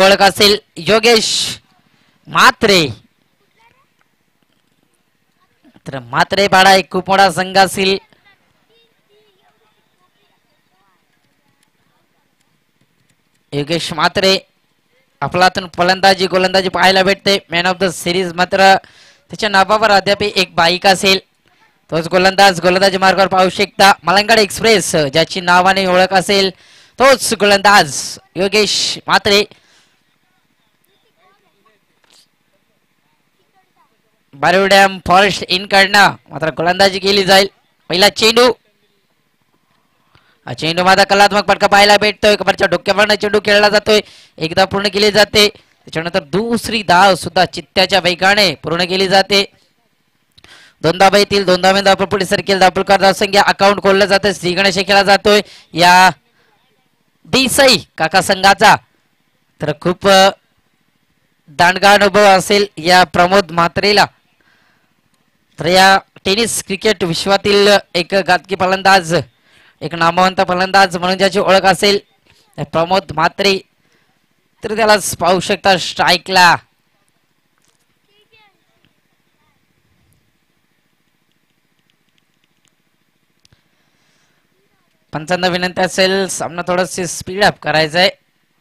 ओळख असेल योगेश म्हात्रे. तर म्हात्रे पाडा एक खूप मोठा संघ असेल. योगेश म्हात्रे आपलातून फलंदाजी गोलंदाजी पाहायला भेटते. मॅन ऑफ द सिरीज मात्र त्याच्या नावावर अद्याप एक बाईक असेल. तोच गोलंदाजी मार्गावर पाहू शकता. मलंगड एक्सप्रेस ज्याची नावाने ओळख असेल तोच गोलंदाज Yogesh Mhatre. Barvi dam forest in कडनं मात्र गोलंदाजी केली जाईल. पहिला चेंडू. चेंडू माझा कलात्मक फटका पाहायला भेटतोय. कबरच्या डोक्यावरनं चेंडू खेळला जातोय. एकदा पूर्ण केली जाते. त्याच्यानंतर दुसरी धाव सुद्धा चित्त्याच्या वेगाने पूर्ण केली जाते. दोन धाबा येतील. दोन धाबे धावपळ पुढे सरकेल. धावपळकर धावसंख्या अकाउंट खोललं जातं. श्री गणेश खेळला जातोय या देसाई काका संघाचा. तर खूप दांडगा अनुभव असेल या प्रमोद म्हात्रेला. तर या टेनिस क्रिकेट विश्वातील एक गाजकी फलंदाज एक नामवंत फलंदाज म्हणून ज्याची ओळख असेल प्रमोद म्हात्रे. तर त्याला पाहू शकता स्ट्राईकला. पंचांना विनंती असेल सामना थोडंसं स्पीड अप करायचं आहे.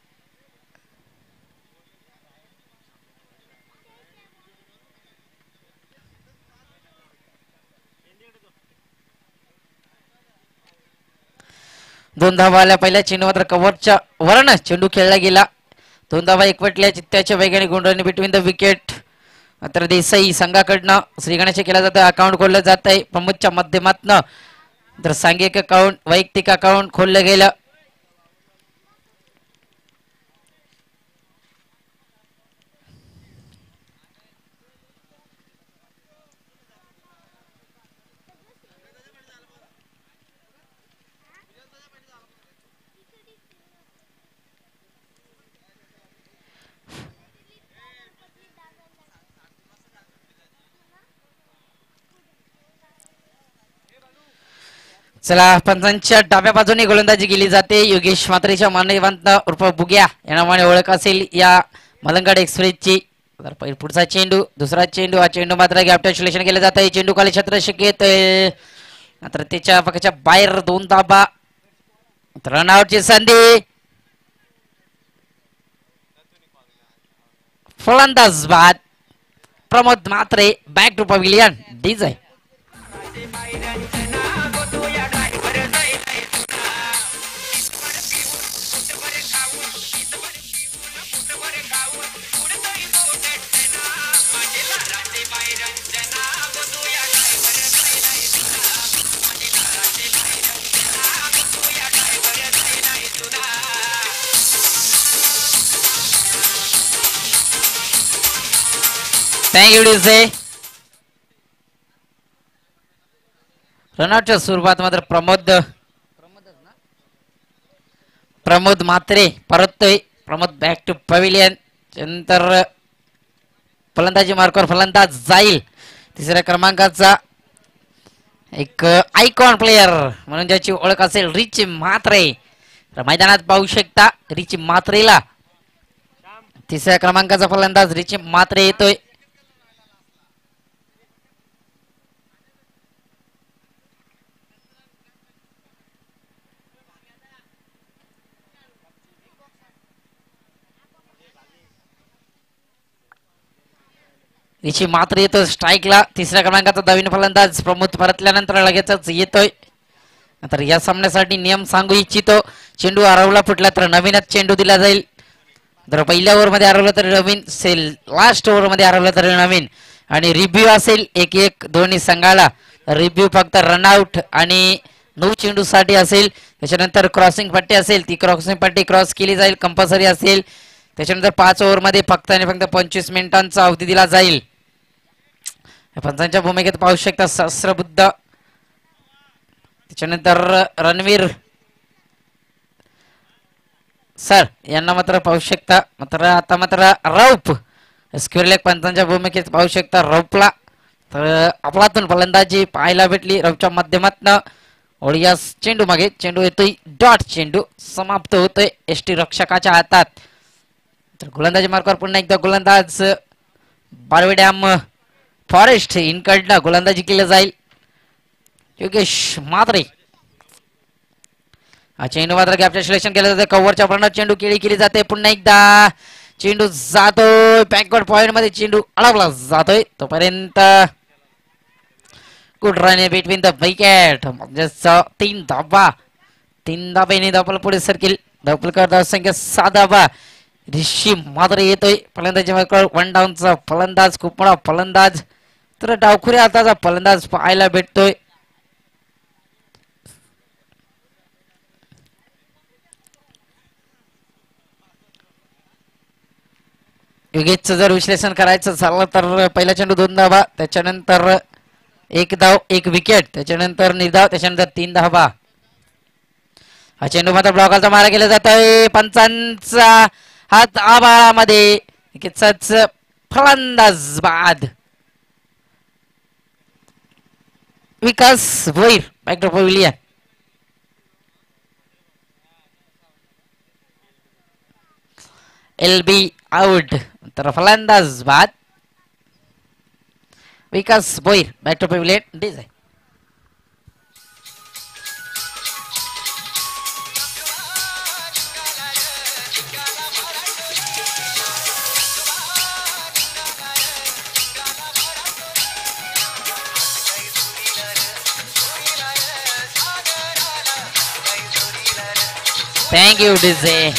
दोन धावा आल्या. पहिल्या चेंडू मात्र कव्हरच्या वरनं चेंडू खेळला गेला. दोन धावा एकवटल्या चित्त्याच्या वेगाने गुंडवणी बिटवीन द विकेट. मात्र देसाई संघाकडनं श्री गणेश केला जातं. अकाउंट खोललं जात आहे प्रमुखच्या माध्यमातनं. तर सांघिक अकाउंट वैयक्तिक अकाउंट खोललं गेलं. चला पंचांच्या डाव्या बाजूने गोलंदाजी केली जाते. योगेश म्हात्रेच्या मान्यवंत उर्फ बुग्या या नावाने ओळख असेल या मलंगड एक्सप्रेसची. पुढचा चेंडू. दुसरा चेंडू. हा चेंडू मात्र गॅप विश्लेषण केलं जात आहे. चेंडू खाली छत्र शक्यत मात्र त्याच्या पक्षाच्या बाहेर दोन धाबा. रनआउटची संधी. फलंदाज बाद Pramod Mhatre. Back to pavilion DJ. Thank you DJ. रनआउटच्या स्वरूपात मात्र प्रमोद म्हात्रे परततोय. Pramod back to pavilion. नंतर फलंदाजी मार्कावर फलंदाज जाईल. तिसऱ्या क्रमांकाचा एक आयकॉन प्लेयर म्हणून ज्याची ओळख असेल रिची म्हात्रे. मैदानात पाहू शकता रिची म्हात्रेला. तिसऱ्या क्रमांकाचा फलंदाज रिची म्हात्रे येतोय. रिची म्हात्रे येतो स्ट्राईकला. तिसऱ्या क्रमांकाचा नवीन फलंदाज प्रमोद परतल्यानंतर लगेचच येतोय. तर या सामन्यासाठी नियम सांगू इच्छितो. चेंडू हरवला फुटला तर नवीनच चेंडू दिला जाईल. जर पहिल्या ओव्हरमध्ये हरवलं तर नवीन सेल. लास्ट ओव्हरमध्ये हरवलं तर नवीन. आणि रिव्ह्यू असेल एक एक दोन्ही संघाला. रिव्ह्यू फक्त रनआउट आणि 9 चेंडू साठी असेल. त्याच्यानंतर क्रॉसिंग पट्टी असेल ती क्रॉसिंग पट्टी क्रॉस केली जाईल कंपल्सरी असेल. त्याच्यानंतर 5 ओव्हरमध्ये फक्त आणि फक्त 25 मिनिटांचा अवधी दिला जाईल. पंचांच्या भूमिकेत पाहू शकता सहस्रबुद्ध. त्याच्यानंतर रणवीर सर यांना मात्र पाहू शकता. मात्र आता मात्र रौफ स्क्वेअर लेग पंचांच्या भूमिकेत पाहू शकता रौफला. तर आपलातून फलंदाजी पाहायला भेटली रौफच्या माध्यमातनं. ओडियास चेंडू मागे. चेंडू येतोय डॉट. चेंडू समाप्त होतोय एसटी रक्षकाच्या हातात. तर गोलंदाजी मार्गावर पुन्हा एकदा गोलंदाज बारवेड्याम फॉरेस्ट इनकडनं गोलंदाजी केली जाईल. योगेश म्हात्रे चेंडू मात्र कॅप्टन सिलेक्शन केलं जाते. कव्हरच्या प्रमाणात चेंडू केली जाते. पुन्हा एकदा चेंडू जातोय बॅकवर्ड पॉइंट मध्ये. चेंडू अडवला जातोय तोपर्यंत good run between the wicket. म्हणजे 3 धावा. 3 धाब्याने धावपल पुढे सरकील. धावपल करता संख्या 6 धावा. ऋषी मात्र येतोय फलंदाजी मार्गावर. 1 डाऊनचा फलंदाज खूप मोठा फलंदाज. तर डावखुरी हाताचा फलंदाज पाहायला भेटतोय. योगेशचं जर विश्लेषण करायचं झालं तर पहिला चेंडू 2 धावा. त्याच्यानंतर 1 धाव 1 विकेट. त्याच्यानंतर निर्धाव. त्याच्यानंतर 3 धावा. हा चेंडू मात्र ब्लॉकरचा मारा केला जातोय. पंचांचा हात आबाळामध्ये. फलंदाज बाद. Vikas Bhoir back to pavilion. LB out. तर फलंदाज बाद. Vikas Bhoir back to pavilion. Design thank you DJ.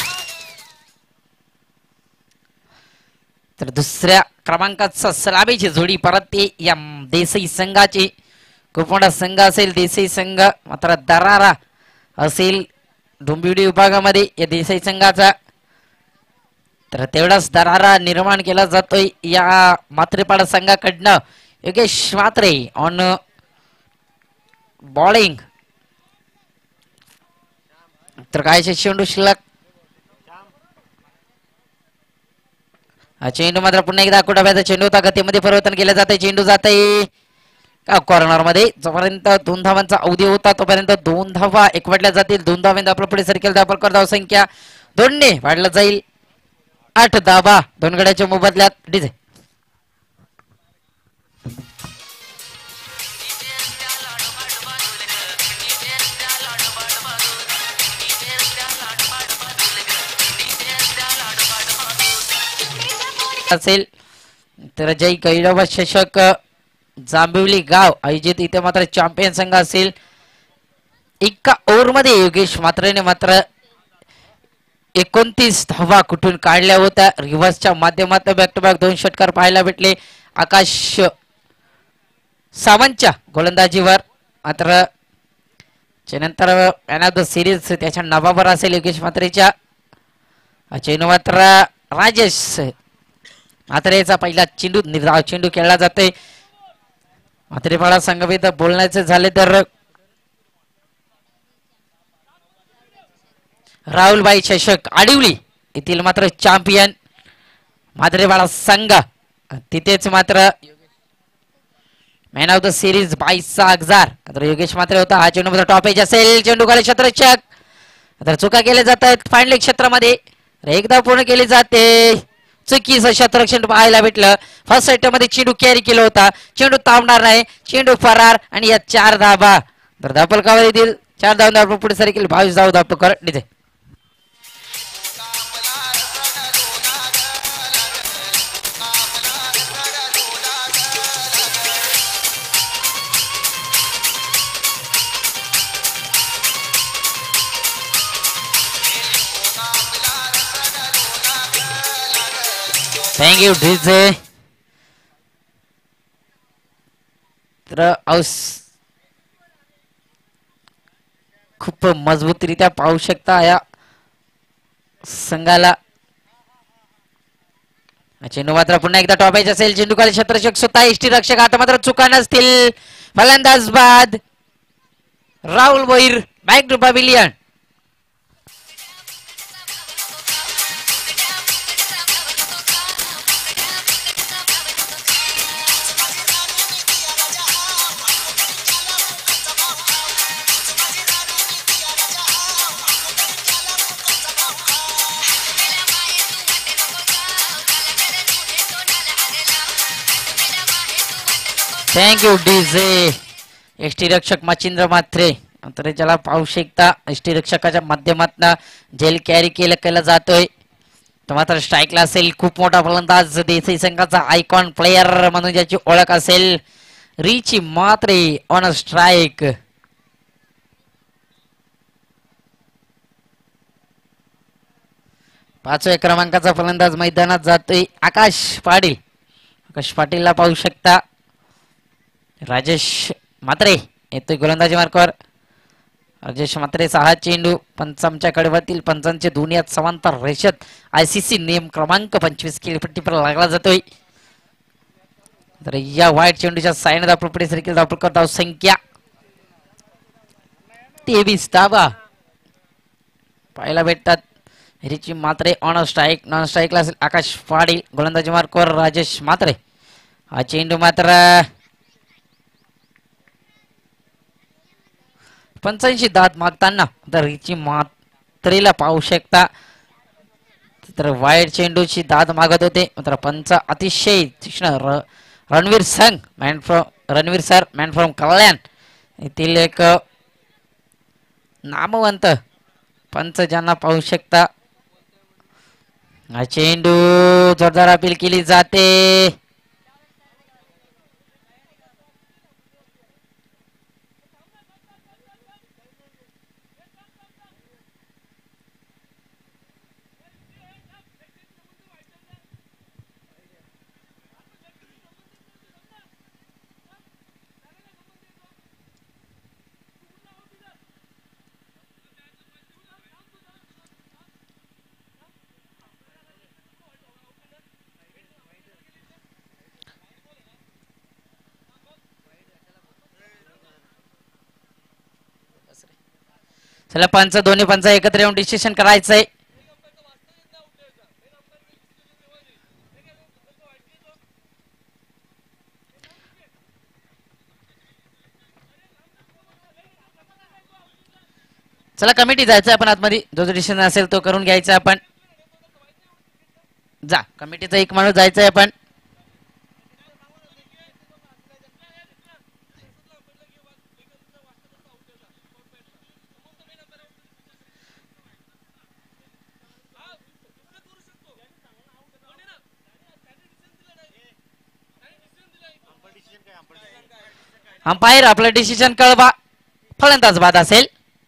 तर दुसऱ्या क्रमांकाचा सलामीची जोडी परत ते या देसाई संघाची. खूप मोठा संघ असेल देसाई संघ. मात्र दरारा असेल डोंबिवली विभागामध्ये या देसाई संघाचा. तर तेवढाच दरारा निर्माण केला जातोय या मात्रेपाडा संघाकडनं. Yogesh Mhatre on bowling. तर काय चेंडू शिल्लक. चेंडू मात्र पुन्हा एकदा कुडाब्याचा चेंडू होता. गतीमध्ये परिवर्तन केलं जाते. चेंडू जाते कॉर्नर मध्ये. जोपर्यंत 2 धावांचा अवधी होता तोपर्यंत 2 धावा एकवटल्या जातील. 2 धावांनी आपल्या पुढे सरकेल. धावकर धाव संख्या 2 ने वाढला जाईल. 8 धावा 2 गड्याच्या मोबदल्यात. डिझे असेल तर जय कैरव चषक जांभिवली गाव आयोजित. इथे मात्र चॅम्पियन संघ असेल. एका ओव्हर मध्ये योगेश म्हात्रेने मात्र 29 धावा कुठून काढल्या होत्या. रिव्हर्सच्या माध्यमातून बॅक टू बॅक 2 षटकार पाहायला भेटले आकाश सावंतच्या गोलंदाजीवर. मात्र त्यानंतर मॅन ऑफ द सिरीज त्याच्या नावावर असेल योगेश म्हात्रेच्या. चेंडू मात्र राजेश म्हात्रेचा पहिला चेंडू निर्धाव चेंडू खेळला जातोय. म्हात्रेपाडा संघाविरुद्ध बोलण्याचे झाले तर राहुलबाई चषक आडिवली येथील मात्र चॅम्पियन म्हात्रेपाडा संघ. तिथेच मात्र मॅन ऑफ द सिरीज 22 हजार तर योगेश म्हात्रे होता. हा चेंडू मात्र टॉप एज असेल. चेंडू खाली क्षेत्ररक्षक. तर चुका केल्या जात आहेत फायनल क्षेत्रामध्ये. एकदा पूर्ण केली जाते. चुकीचं क्षेत्ररक्षण पाहायला भेटलं. फर्स्ट सेट मध्ये चेंडू कॅरी केला होता. चेंडू थांबणार नाही. चेंडू फरार आणि या 4 धाबा. तर धापलकावर येतील 4 धाव पुढे सरकेल. 22 धाव धापलकर डिझे. Thank you DJ. तर खूप मजबूतरित्या पाहू शकता या संघाला. चेंडू मात्र पुन्हा एकदा टॉपायचे असेल. चेंडू खाली क्षेत्ररक्षक स्वतः इष्टी रक्षक आता मात्र चुका नसतील. फलंदाज बाद. Rahul Bhoir back to pavilion. Thank you DJ. एसटी रक्षक मच्छिंद्र म्हात्रे तर ज्याला पाहू शकता एसटी रक्षकाच्या माध्यमातून झेल कॅरी केला जातोय. तो मात्र स्ट्राईकला असेल. खूप मोठा फलंदाज देसाई संघाचा आयकॉन प्लेयर म्हणून ज्याची ओळख असेल रिची म्हात्रे ऑन स्ट्राईक. पाचव्या क्रमांकाचा फलंदाज मैदानात जातोय आकाश पाटील. आकाश पाटीलला पाहू शकता. राजेश म्हात्रे येतोय गोलंदाजी मार्कावर. राजेश म्हात्रेचा हा चेंडू पंचांच्या कडव्यातील पंचांचे दुनियात समांतर रेषेत आयसीसी नियम क्रमांक 25 खेळपट्टीवर लागला जातोय. तर या वाईट चेंडूच्या सायन धाव पुढे सरकेल धाव संख्या 23 धावा पाहायला भेटतात. Richie Mhatre on strike. Non स्ट्राईकला असेल आकाश पाटील. गोलंदाजी मार्कावर राजेश म्हात्रे. हा चेंडू मात्र 85 दात मागताना तर रिची म्हात्रेला पाहू शकता. तर वाईट चेंडूची दाद मागत होते मात्र पंच अतिशय तीक्ष्ण. रणवीर संघ Ranveer sir man from Kalyan येथील एक नामवंत पंच ज्यांना पाहू शकता. हा चेंडू जोरदार अपील केली जाते. चला पंच दोन्ही पंच एकत्र येऊन डिसिशन करायचंय. चला कमिटी जायचं आपण आतमध्ये. जो डिसिशन असेल तो करून घ्यायचा आपण. जा कमिटीचा एक माणूस जायचंय आपण. अंपायर आपलं डिसिजन कळवा. फलंदाज बाद असेल.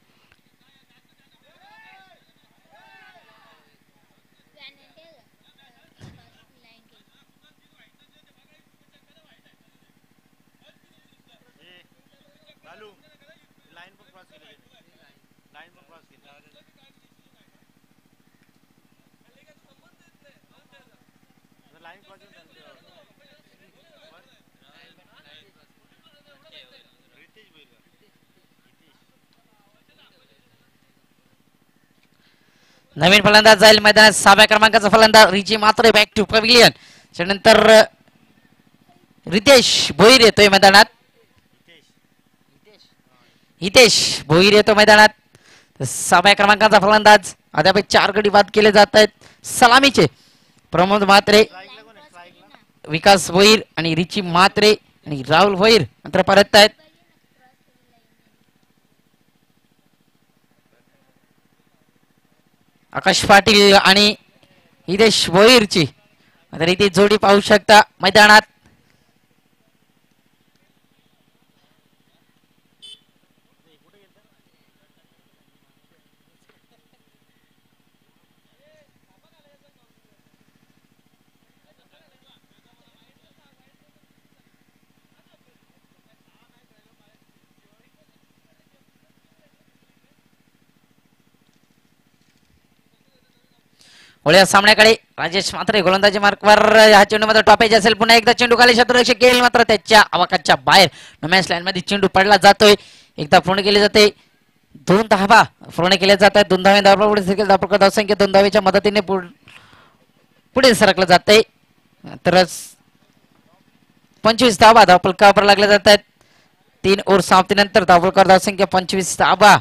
नवीन फलंदाज जाईल मैदानात. 6व्या क्रमांकाचा फलंदाज रिची म्हात्रे बॅक टू पॅव्हिलियन. त्यानंतर रितेश भोईर येतोय मैदानात. हितेश भोईर येतो मैदानात. 6व्या क्रमांकाचा फलंदाज. अद्याप 4 गडी बाद केले जात आहेत सलामीचे. प्रमोद म्हात्रे, विकास भोईर आणि रिची म्हात्रे आणि राहुल भोईर नंतर परत आहेत. आकाश पाटील आणि हितेश भोईरची तर इथे जोडी पाहू शकता मैदानात. या सामन्याकडे राजेश म्हात्रे गोलंदाजी मार्कवर. हा चेंडू मात्र टॉपेज असेल. पुन्हा एकदा चेंडू खाली क्षेत्ररक्षक गेल मात्र त्याच्या आवाकाच्या बाहेर नॉमॅन्स लाईन मध्ये चेंडू पडला जातोय. एकदा पूर्ण केले जाते. 2 धावा पूर्ण केल्या जातात. 2 धावे धावा पुढे सरकेल धावसंख्या 2 धावेच्या मदतीने पुढे सरकलं जाते. तर 25 धावा धावफलकावर लागल्या जातात. 3 ओव्हर समाप्तीनंतर धावसंख्या 25 धावा.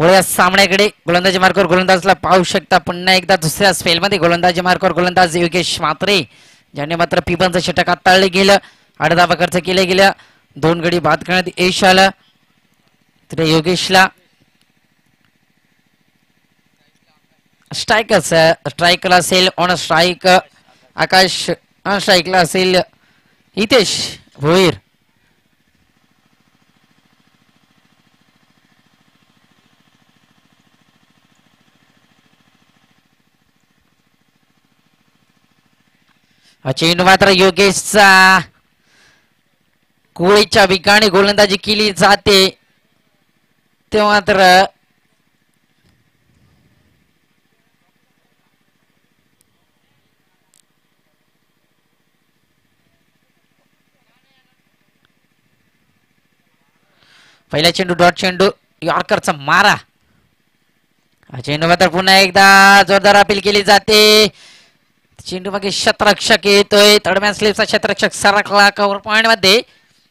वळूया सामन्याकडे. गोलंदाजी मार्कवर गोलंदाजला पाहू शकता. पुन्हा एकदा दुसऱ्या स्पेलमध्ये गोलंदाजी मार्कवर गोलंदाज योगेश म्हात्रे, ज्याने मात्र पिबनचं षटक हाताळलं गेलं. 8 धावा खर्च केल्या गेल्या. 2 गडी बाद करण्यात यश आलं तर योगेशला. स्ट्राईकला असेल ऑन स्ट्राईक आकाश, स्ट्राईकला असेल हितेश भोईर. चेंडू मात्र योगेशचा कोळीच्या ठिकाणी गोलंदाजी केली जाते. ते मात्र पहिला चेंडू डॉट चेंडू, यॉर्करचा मारा. चेंडू मात्र पुन्हा एकदा जोरदार अपील केली जाते. चेंडू मागे क्षेत्ररक्षक येतोय. तडम्यान स्लिपचा क्षेत्ररक्षक सरकला कव्हर पॉइंट मध्ये,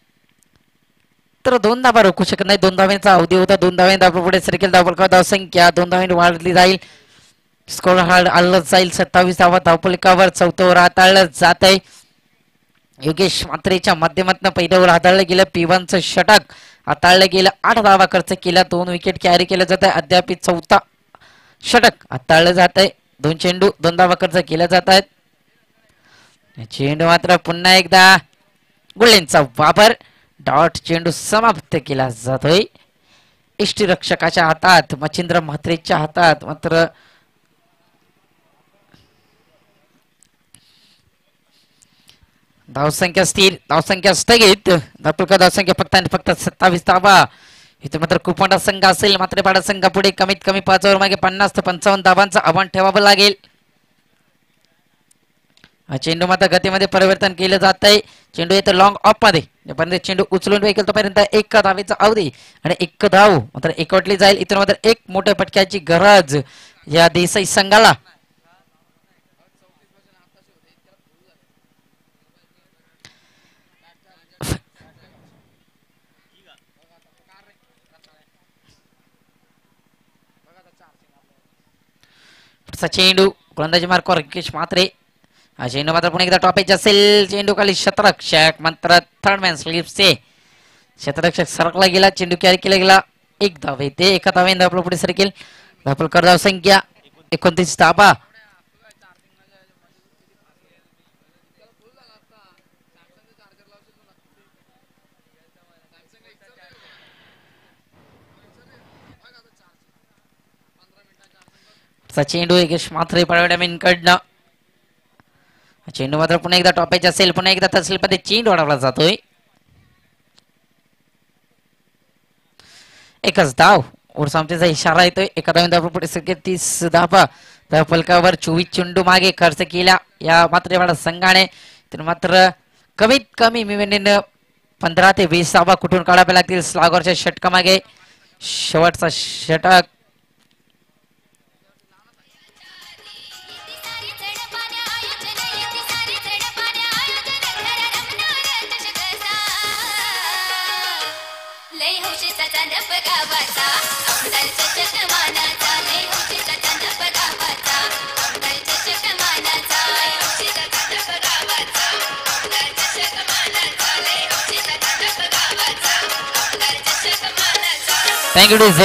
तर 2 धावा रोखू शकत नाही. 2 धाव्यांचा अवधी होता. 2 धाव्यांनी धाव पुढे सरकेल. धाव संख्या 2 धाव्यांनी वाढली जाईल. स्कोर आलं जाईल 27 धावा धावफलकावर. 4थं ओव्हर हाताळलं जात आहे. योगेश म्हात्रेच्या माध्यमातून पहिल्या ओव्हर हाताळलं गेलं. पिबनचं षटक हाताळलं गेलं. 8 धावा खर्च केला. 2 विकेट कॅरी केलं जात आहे. अद्याप 4था षटक हाताळलं जात आहे. 2 चेंडू 2 धावा खर्च केल्या जात आहेत. चेंडू मात्र पुन्हा एकदा गुळेंचा वापर. डॉट चेंडू समाप्त केला जातोय. यष्टीरक्षकाच्या हातात, मच्छिंद्र म्हात्रेच्या हातात मात्र धावसंख्या स्थिर, धावसंख्या स्थगित. धावसंख्या फक्त आणि फक्त 27 धावा. इथे मात्र कुपंडा संघ असेल. मात्र पाडा संघ पुढे कमीत कमी 5 ओव्हर मागे 50 ते 55 धावांचं आव्हान ठेवावं लागेल. चेंडू मात्र गतीमध्ये परिवर्तन केलं जात आहे. चेंडू येतो लॉंग ऑफ मध्ये. जोपर्यंत चेंडू उचलून वेकेल तोपर्यंत 1 धावेचा अवधी आणि 1 धाव मात्र एकवटली जाईल. इथून मात्र 1 मोठ्या फटक्याची गरज या देसाई संघाला. चेंडू गोलंदाजी मार्कवर योगेश म्हात्रे. चेंडू मात्र पुन्हा एकदा टॉपेज असेल. चेंडू खाली क्षेत्ररक्षक मात्र थर्ड मॅन स्लिपचे क्षेत्ररक्षक सरकला गेला. चेंडू कॅरी केला गेला. 1 धाव येते. 1 धावेने आपलं पुढे सरकेल. धावफलकर धाव संख्या 29 धावा. चेंडू योगेश म्हात्रे पळवड्याकडनं. चेंडू मात्र पुन्हा एकदा टॉपेज असेल. पुन्हा एकदा तहसीलमध्ये चेंडू वाढवला जातोय. 1च धाव. ओरसामतेचा इशारा येतोय. 1 धावेने धाव पुढे सरकेल. 30 धावा धावफलकावर. 24 चेंडू मागे खर्च केला या मात्रेवाडा संघाने. तर मात्र कमीत कमी मिनिटं 15 ते 20 धावा कुठून काढाव्या लागतील. स्लॉगरच्या षटकामागे शेवटचा षटक. Thank you DJ.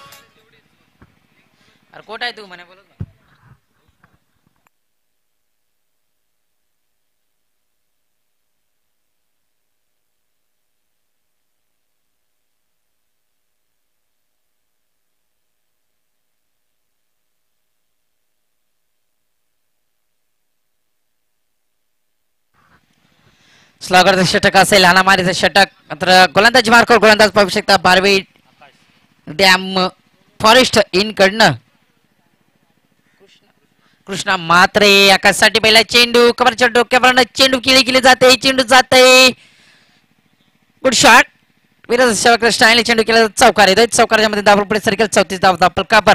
अरे कोट आहे तू म्हणे बोलत. स्लॉगरचं षटक असेल. हाणामारीचं षटक मात्र गोलंदाजी मार्कवर गोलंदाज पाहू शकता. बारवे डॅम फॉरेस्ट इन कडनं कृष्णा म्हात्रे. आकाशसाठी पहिला चेंडू कमरच्या डोक्यावर चेंडू केली जाते. चेंडू जाते. Good shot. विराज स्टाईलने चेंडू केला. चौकार येतोय. चौकाराच्या मध्ये धाव पुढे सरकेल. 34 धाव धावफलकावर.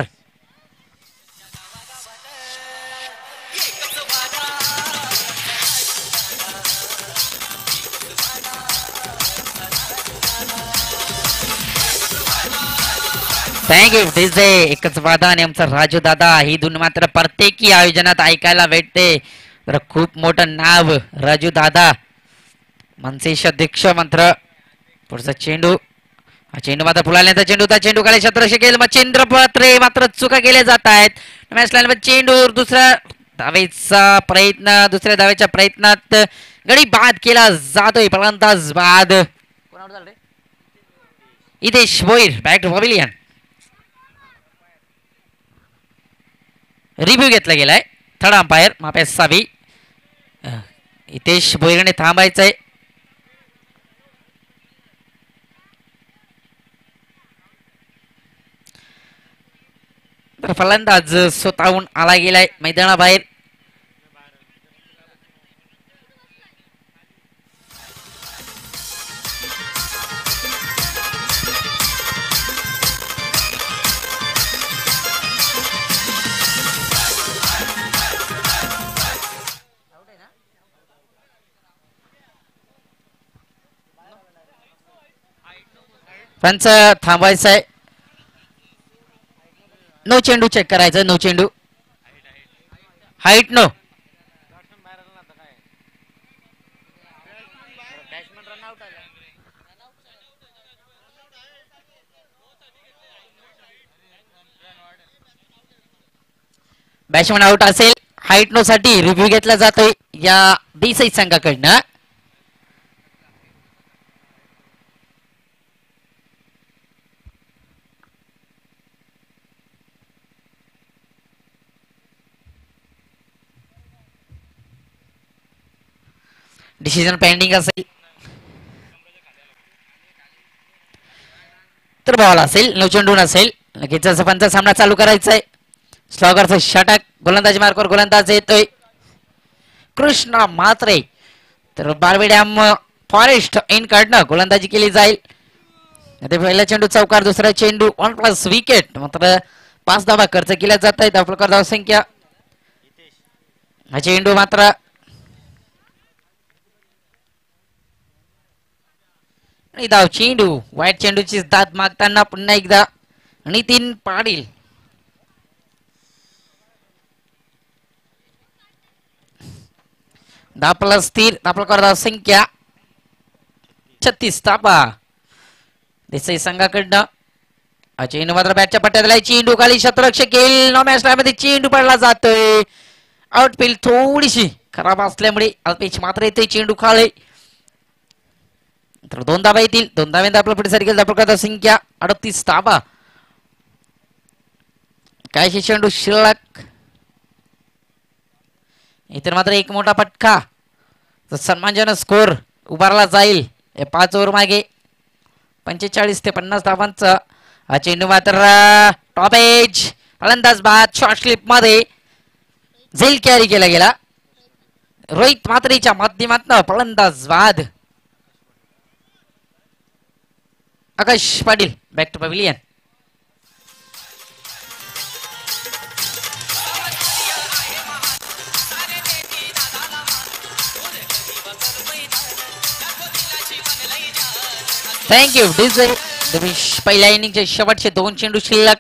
Thank you DJ. एकच वादा आणि आमचा राजू दादा ही धून मात्र प्रत्येकी आयोजनात ऐकायला भेटते. तर खूप मोठं नाव राजू दादा मनसेश अध्यक्ष. मात्र पुढचा चेंडू, हा चेंडू मात्र फुलाल्याचा चेंडू, त्या चेंडू खाली शतरक्ष केलं मच्छिंद्र पत्रे. मात्र चुका केल्या जात आहेत. मॅच लाईन चेंडू दुसऱ्या धावेचा प्रयत्न, दुसऱ्या धावेच्या प्रयत्नात गडी बाद केला जातोय. फलंदाज बाद Itesh Bhoir. Back to pavilion. Review घेतला गेलाय. थर्ड अंपायर मापे सावी. इथेश भोईरने थांबायचंय. फलंदाज स्वतःहून आला गेलाय मैदानाबाहेर. पंच थांबायचंय. नो चेंडू चेक करायचं. नो चेंडू. Height no. बॅट्समन आउट असेल. हाईट नो साठी रिव्ह्यू घेतला जातोय या देसाई संघाकडनं. डिसिजन पेंडिंग असेल तर बॉल असेल. नो चेंडू नसेल. लगेच पंचा सामना चालू करायचा आहे. स्लॉगरचा षटक. गोलंदाजी मार्कवर गोलंदाज येतोय कृष्णा म्हात्रे. तर बारवे डॅम फॉरेस्ट इन कडनं गोलंदाजी केली जाईल. पहिला चेंडू चौकार, दुसरा चेंडू 1+ विकेट. मात्र 5 धावा खर्च केल्या जात आहेत. प्रकार धाव संख्या. हा चेंडू मात्र धाव चेंडू. वाईट चेंडूची दाद मागताना पुन्हा एकदा नितीन पाटील. धापला स्थिर. प्रकार धाव संख्या 36 धावा देसाई संघाकडनं. हा चेंडू मात्र बॅटच्या पट्ट्यात. चेंडू खाली शतरक्ष केल. नो मॅच मध्ये चेंडू पडला जातोय. आउटफील्ड थोडीशी खराब असल्यामुळे अल्पेच मात्र येते चेंडू खाली. तर 2 धावा येतील. 2 धाव्यांत आपला पुढे सरकेल. प्रकार संख्या 38 धावा. काय चेंडू शिल्लक. इतर मात्र एक मोठा फटका. सन्मानजनक स्कोर उभारला जाईल 5 ओव्हर मागे. 45 ते 50 धावांचा हा चेंडू मात्र टॉप एज. फलंदाज बाद. शॉर्ट स्लिप मध्ये झेल कॅरी केला गेला. रोहित म्हात्रेच्या माध्यमातून फलंदाज बाद. Akash Patil. Back to pavilion. Thank you DJ. पहिल्या इनिंगचे शेवटचे 2 चेंडू शिल्लक.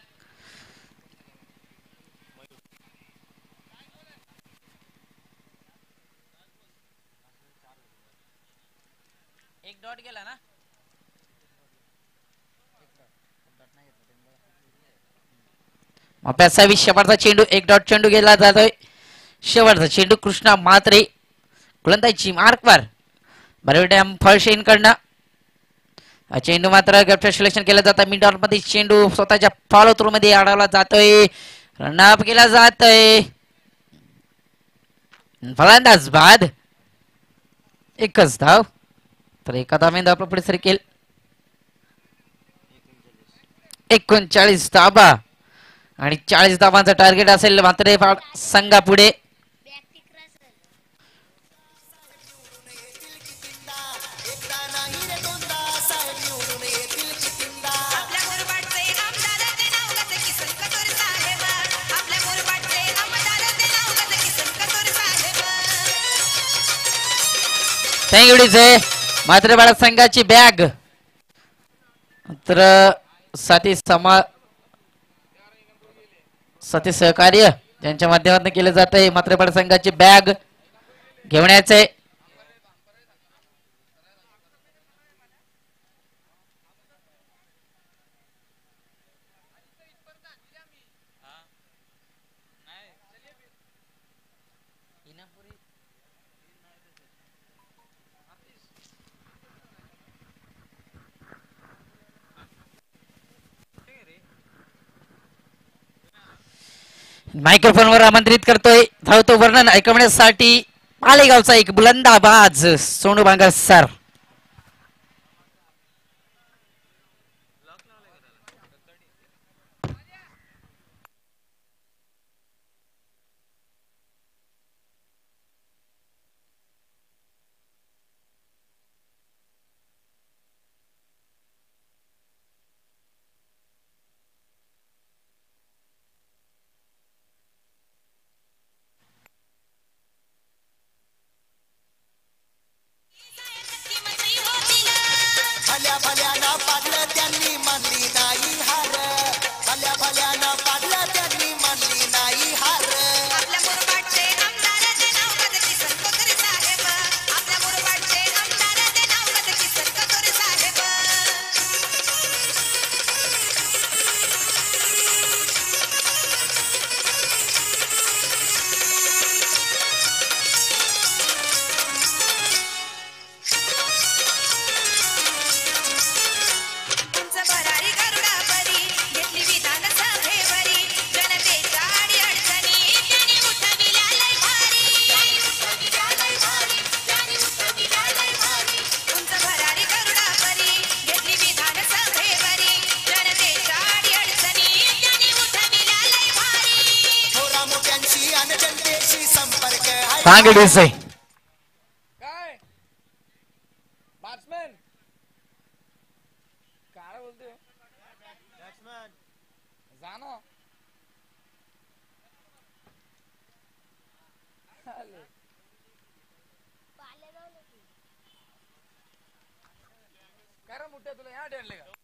एक डॉट गेला ना. शेवटचा चेंडू. 1 डॉट चेंडू गेला जातोय. शेवटचा चेंडू कृष्णा म्हात्रे गोलंदाजी मार्कवर. बरवे डॅम फर्स्ट इन कडनं चेंडू मात्र गॅपचं सिलेक्शन केलं जातं. मिड ऑर्डर मध्ये चेंडू स्वतःच्या फॉलो थ्रू मध्ये अडवला जातोय. रनअप केला जातोय. फलंदाज बाद. एकच धाव. तर एका धावेने आपलं पुढे सरकेल. 39 धावा आणि 40 धावांचं टार्गेट असेल मात्र संघा पुढे. Thank you DJ. मात्र बाळा संघाची बॅग तर साथी समा सती सहकार्य ज्यांच्या माध्यमातून केले जाते मात्रेपाडा संघाची बॅग घेऊन यायचे. मायक्रोफोनवर आमंत्रित करतोय धावतो वर्णन ऐकवण्यासाठी मालेगावचा एक बुलंद आवाज सोनू बांगर सर. चांगली डिस आहे. काय बॅट्समॅन काय बोलतोय बॅट्समॅन जा ना. काय रे मोठ्या तुला या ठेवले का.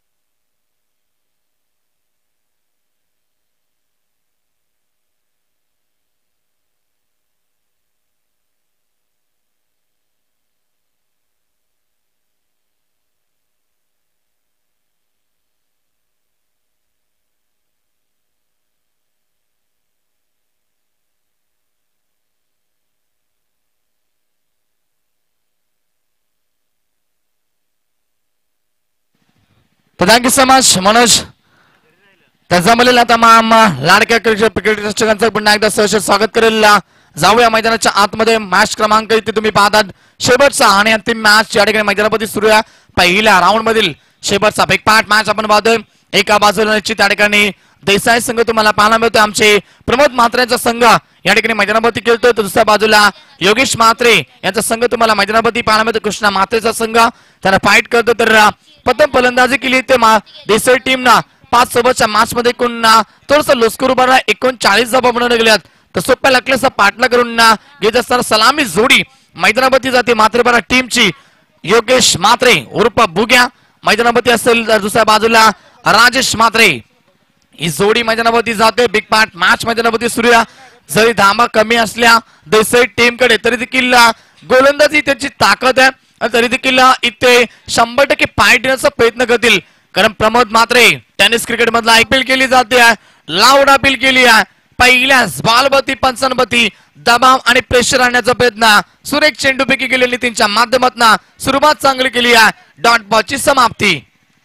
Thank you so much Manoj. त्याच्यामुळे तमाम लाडक्या क्रिकेटरचं पुन्हा एकदा सहर्ष स्वागत करेल. जाऊया मैदानाच्या आतमध्ये. मॅच क्रमांक इथे तुम्ही पाहतात शेवटचा आणि अंतिम मॅच या ठिकाणी मैदानामध्ये सुरू आहे. पहिल्या राऊंड मधील शेवटचा बेकपाट मॅच आपण पाहतोय. एका बाजूला निश्चित या ठिकाणी देसाई संघ तुम्हाला पाहायला मिळतोय. आमचे प्रमोद म्हात्रेंचा संघ या ठिकाणी मैदानामध्ये खेळतोय. तर दुसऱ्या बाजूला योगेश म्हात्रे यांचा संघ तुम्हाला मैदानामध्ये पाहायला मिळतो. कृष्णा म्हात्रेचा संघ त्यांना फाईट करतो. तर प्रथम फलंदाजी केली ते देसाई टीम ना 5 सोबतच्या मॅच मध्ये थोडस लुस्कर उभारला. 39 धावा बनवल्या गेल्यात. तर सोप्या लकलेचा पाठला करून घेत असताना सलामी जोडी मैदानामध्ये जाते मात्रेपाडा टीमची. योगेश म्हात्रे उर्फ बुग्या मैदानामध्ये असेल. तर दुसऱ्या बाजूला राजेश म्हात्रे ही जोडी मैदानामध्ये जाते. बिग पार्ट मॅच मैदानामध्ये सुरू आहे. जरी धावा कमी असल्या देसाई टीम कडे तरी देखील गोलंदाजी त्यांची ताकद आहे. तरी देखील इथे 100% पाय देण्याचा प्रयत्न करतील. कारण प्रमोद म्हात्रे टेनिस क्रिकेट मधला अपील केली जाते आहे. लाऊड अपील केली आहे. पहिल्याच बॉलवरती पंचांवरती दबाव आणि प्रेशर आणण्याचा प्रयत्न सुरेख चेंडूपैकी गेलेली त्यांच्या माध्यमातून सुरुवात चांगली केली आहे. डॉट बॉलची समाप्ती.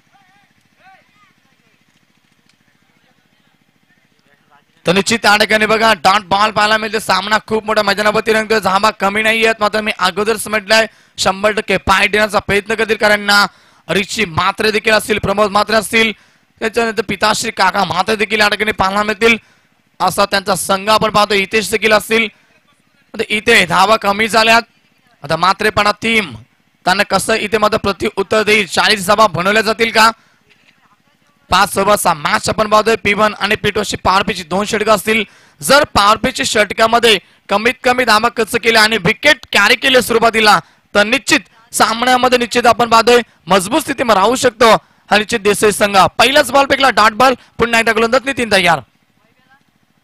तर निश्चित त्या ठिकाणी बघा डॉट बॉल पाहायला मिळते. सामना खूप मोठा मैदानावरती रंगतोय. धावा कमी नाही आहेत. मात्र मी अगोदरच म्हटलंय 100% पाय देण्याचा प्रयत्न करतील. कारण रिची म्हात्रे देखील असतील, प्रमोद म्हात्रे असतील, त्याच्यानंतर पिताश्री काका म्हात्रे देखील या ठिकाणी पाहायला मिळतील. असा त्यांचा संघ आपण पाहतो. हितेश देखील असतील. इथे धावा कमी झाल्यात. आता म्हात्रेपणा टीम त्यांना कसं इथे मात्र प्रति उत्तर देईल. 40 धावा बनवल्या जातील का. 5 सोबतचा मॅच आपण पाहतोय. P1 आणि P2 ची पॉवरपीची 2 षटकं असतील. जर पॉवरपीची षटकामध्ये कमीत कमी धावा खर्च केल्या आणि विकेट कॅरी केले सुरुवातीला तर निश्चित सामन्यामध्ये निश्चित आपण पाहतोय मजबूत स्थितीमध्ये राहू शकतो. हा निश्चित देसाई संघ पहिलाच बॉल फेकला डॉट बॉल. पुन्हा एकदा गोलंदाज नितीन तयार.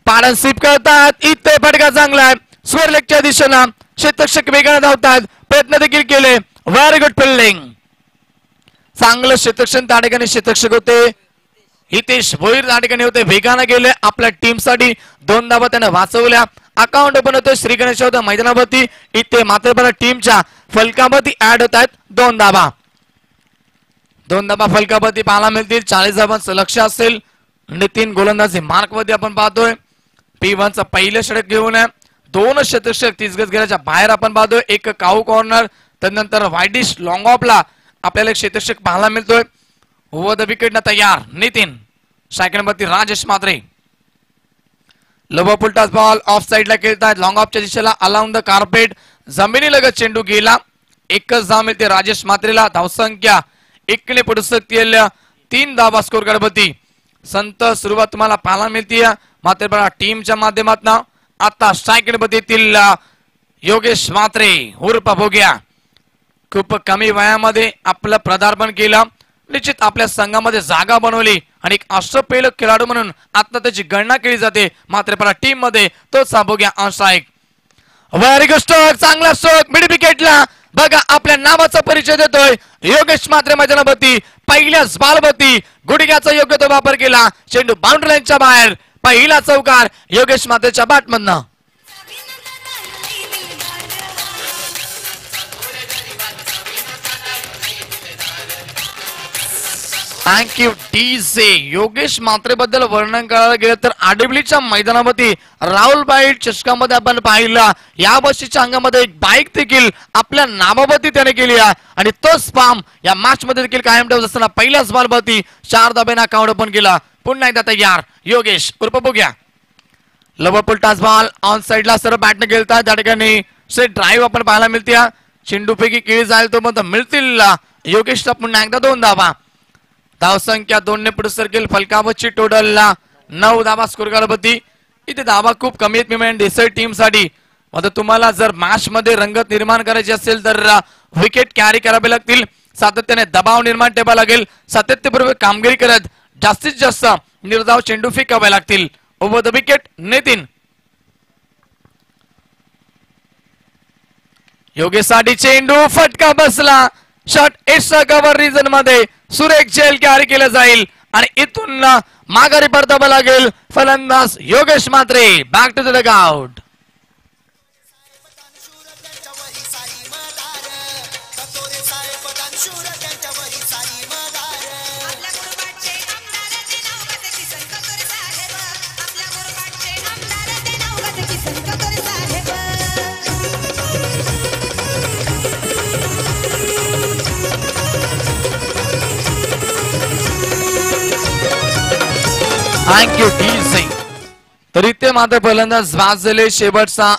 पाडन स्वीप करतात. इथे फटका चांगला आहे स्क्वेअर लेगच्या दिशेला. क्षेत्ररक्षक वेगाने धावतात. प्रयत्न देखील केले. Very good fielding. चांगलं क्षेत्ररक्षण त्या ठिकाणी क्षेत्ररक्षक होते हितेश भोईर त्या ठिकाणी होते. वेगाने गेले. आपल्या टीम साठी 2 धावा त्याने वाचवल्या. अकाउंट ओपन होतं श्री गणेश होतं मैदानावरती. इथे मात्र बरं टीमच्या फलकावरती ऍड होत आहेत 2 धावा. 2 धावा फलकावरती पाहायला मिळतील. 40 धावांचं लक्ष असेल. नितीन गोलंदाजी मार्क मध्ये आपण पाहतोय. P1चं पहिलं षटक घेऊन 2 क्षेत्ररक्षक 30 गज घेण्याच्या बाहेर आपण पाहतोय. एक काऊ कॉर्नर त्यानंतर वाईडिश लॉंग ऑफला आपल्याला एक क्षेत्ररक्षक पाहायला मिळतोय. ओव्हर द विकेट ना तयार नितीन. सेकंड वरती Rajesh Mhatre. Lower full toss ball off साइडला खेळतात. लॉंग ऑफच्या दिशेला अलाउंड द कार्पेट. जमिनी लगत चेंडू गेला. एकच धाव मिळते राजेश मात्रेला. धावसंख्या 1 पुढे सकतील. 3 धावा स्कोर गडबती. संत सुरुवात तुम्हाला पाहायला मिळते मात्र टीमच्या माध्यमातून. आता स्ट्राईक गडबतीतील योगेश मात्रे उर्फ भोग्या खूप कमी वयामध्ये आपलं पदार्पण केलं. निश्चित आपल्या संघामध्ये जागा बनवली आणि एक अष्टपैलू खेळाडू म्हणून आता त्याची गणना केली जाते. मात्र टीम मध्ये तोच Bhogya on strike. Very good stroke. चांगला स्ट्रोक मिड विकेटला. बघा आपल्या नावाचा परिचय देतोय योगेश मात्रे मैदानावरती. पहिल्याच बॉलवरती गुडघ्याचा योग्य तो वापर केला. चेंडू बाउंड्री लाईनच्या बाहेर. पहिला चौकार योगेश मात्रेच्या बॅटमधनं. Thank you DJ. योगेश मात्रे बद्दल वर्णन करायला गेलं तर आडिबलीच्या मैदानावरती राहुल बाईट चषकामध्ये आपण पाहिला. या वर्षीच्या अंगामध्ये एक बाईक देखील आपल्या नावावरती त्याने केली आहे आणि तोच पाम या मॅच मध्ये देखील कायम ठेवत असताना पहिल्याच बॉलवरती 4 धाब्याने अकाउंट ओपन केला. पुन्हा एकदा तयार योगेश उर्फ बघूया. लवपुल टास बॉल ऑन साइडला सर्व बॅटने खेळतात. त्या ठिकाणी स्ट्रेट ड्राईव्ह आपण पाहायला मिळते. चेंडूपैकी केळी जाईल तो पण मिळतील योगेशला पुन्हा एकदा 2 धावा. धावसंख्या 2 पुढे सरकेल. फलकावरची टोटल 9 धावा स्कोर गडबती. इथे धावा खूप कमी आहेत. मी म्हणेन देसाई टीम साठी. मात्र तुम्हाला जर मॅच मध्ये रंगत निर्माण करायची असेल तर विकेट कॅरी करावे लागतील. सातत्याने दबाव निर्माण ठेवावा लागेल. सातत्यपूर्वक कामगिरी करत जास्तीत जास्त निर्धाव चेंडू फेकावे लागतील. Over the wicket Nitin. योगेशसाठी चेंडू फटका बसला. शॉट एक्स्ट्रा कव्हर रिजन मध्ये सुरेख झेल कॅरी केलं जाईल आणि इथून माघारी परतावं लागेल. फलंदाज Yogesh Mhatre back to the dugout. Thank you DJ. तर इथे मात्र फलंदाज बाद झाले. शेवटचा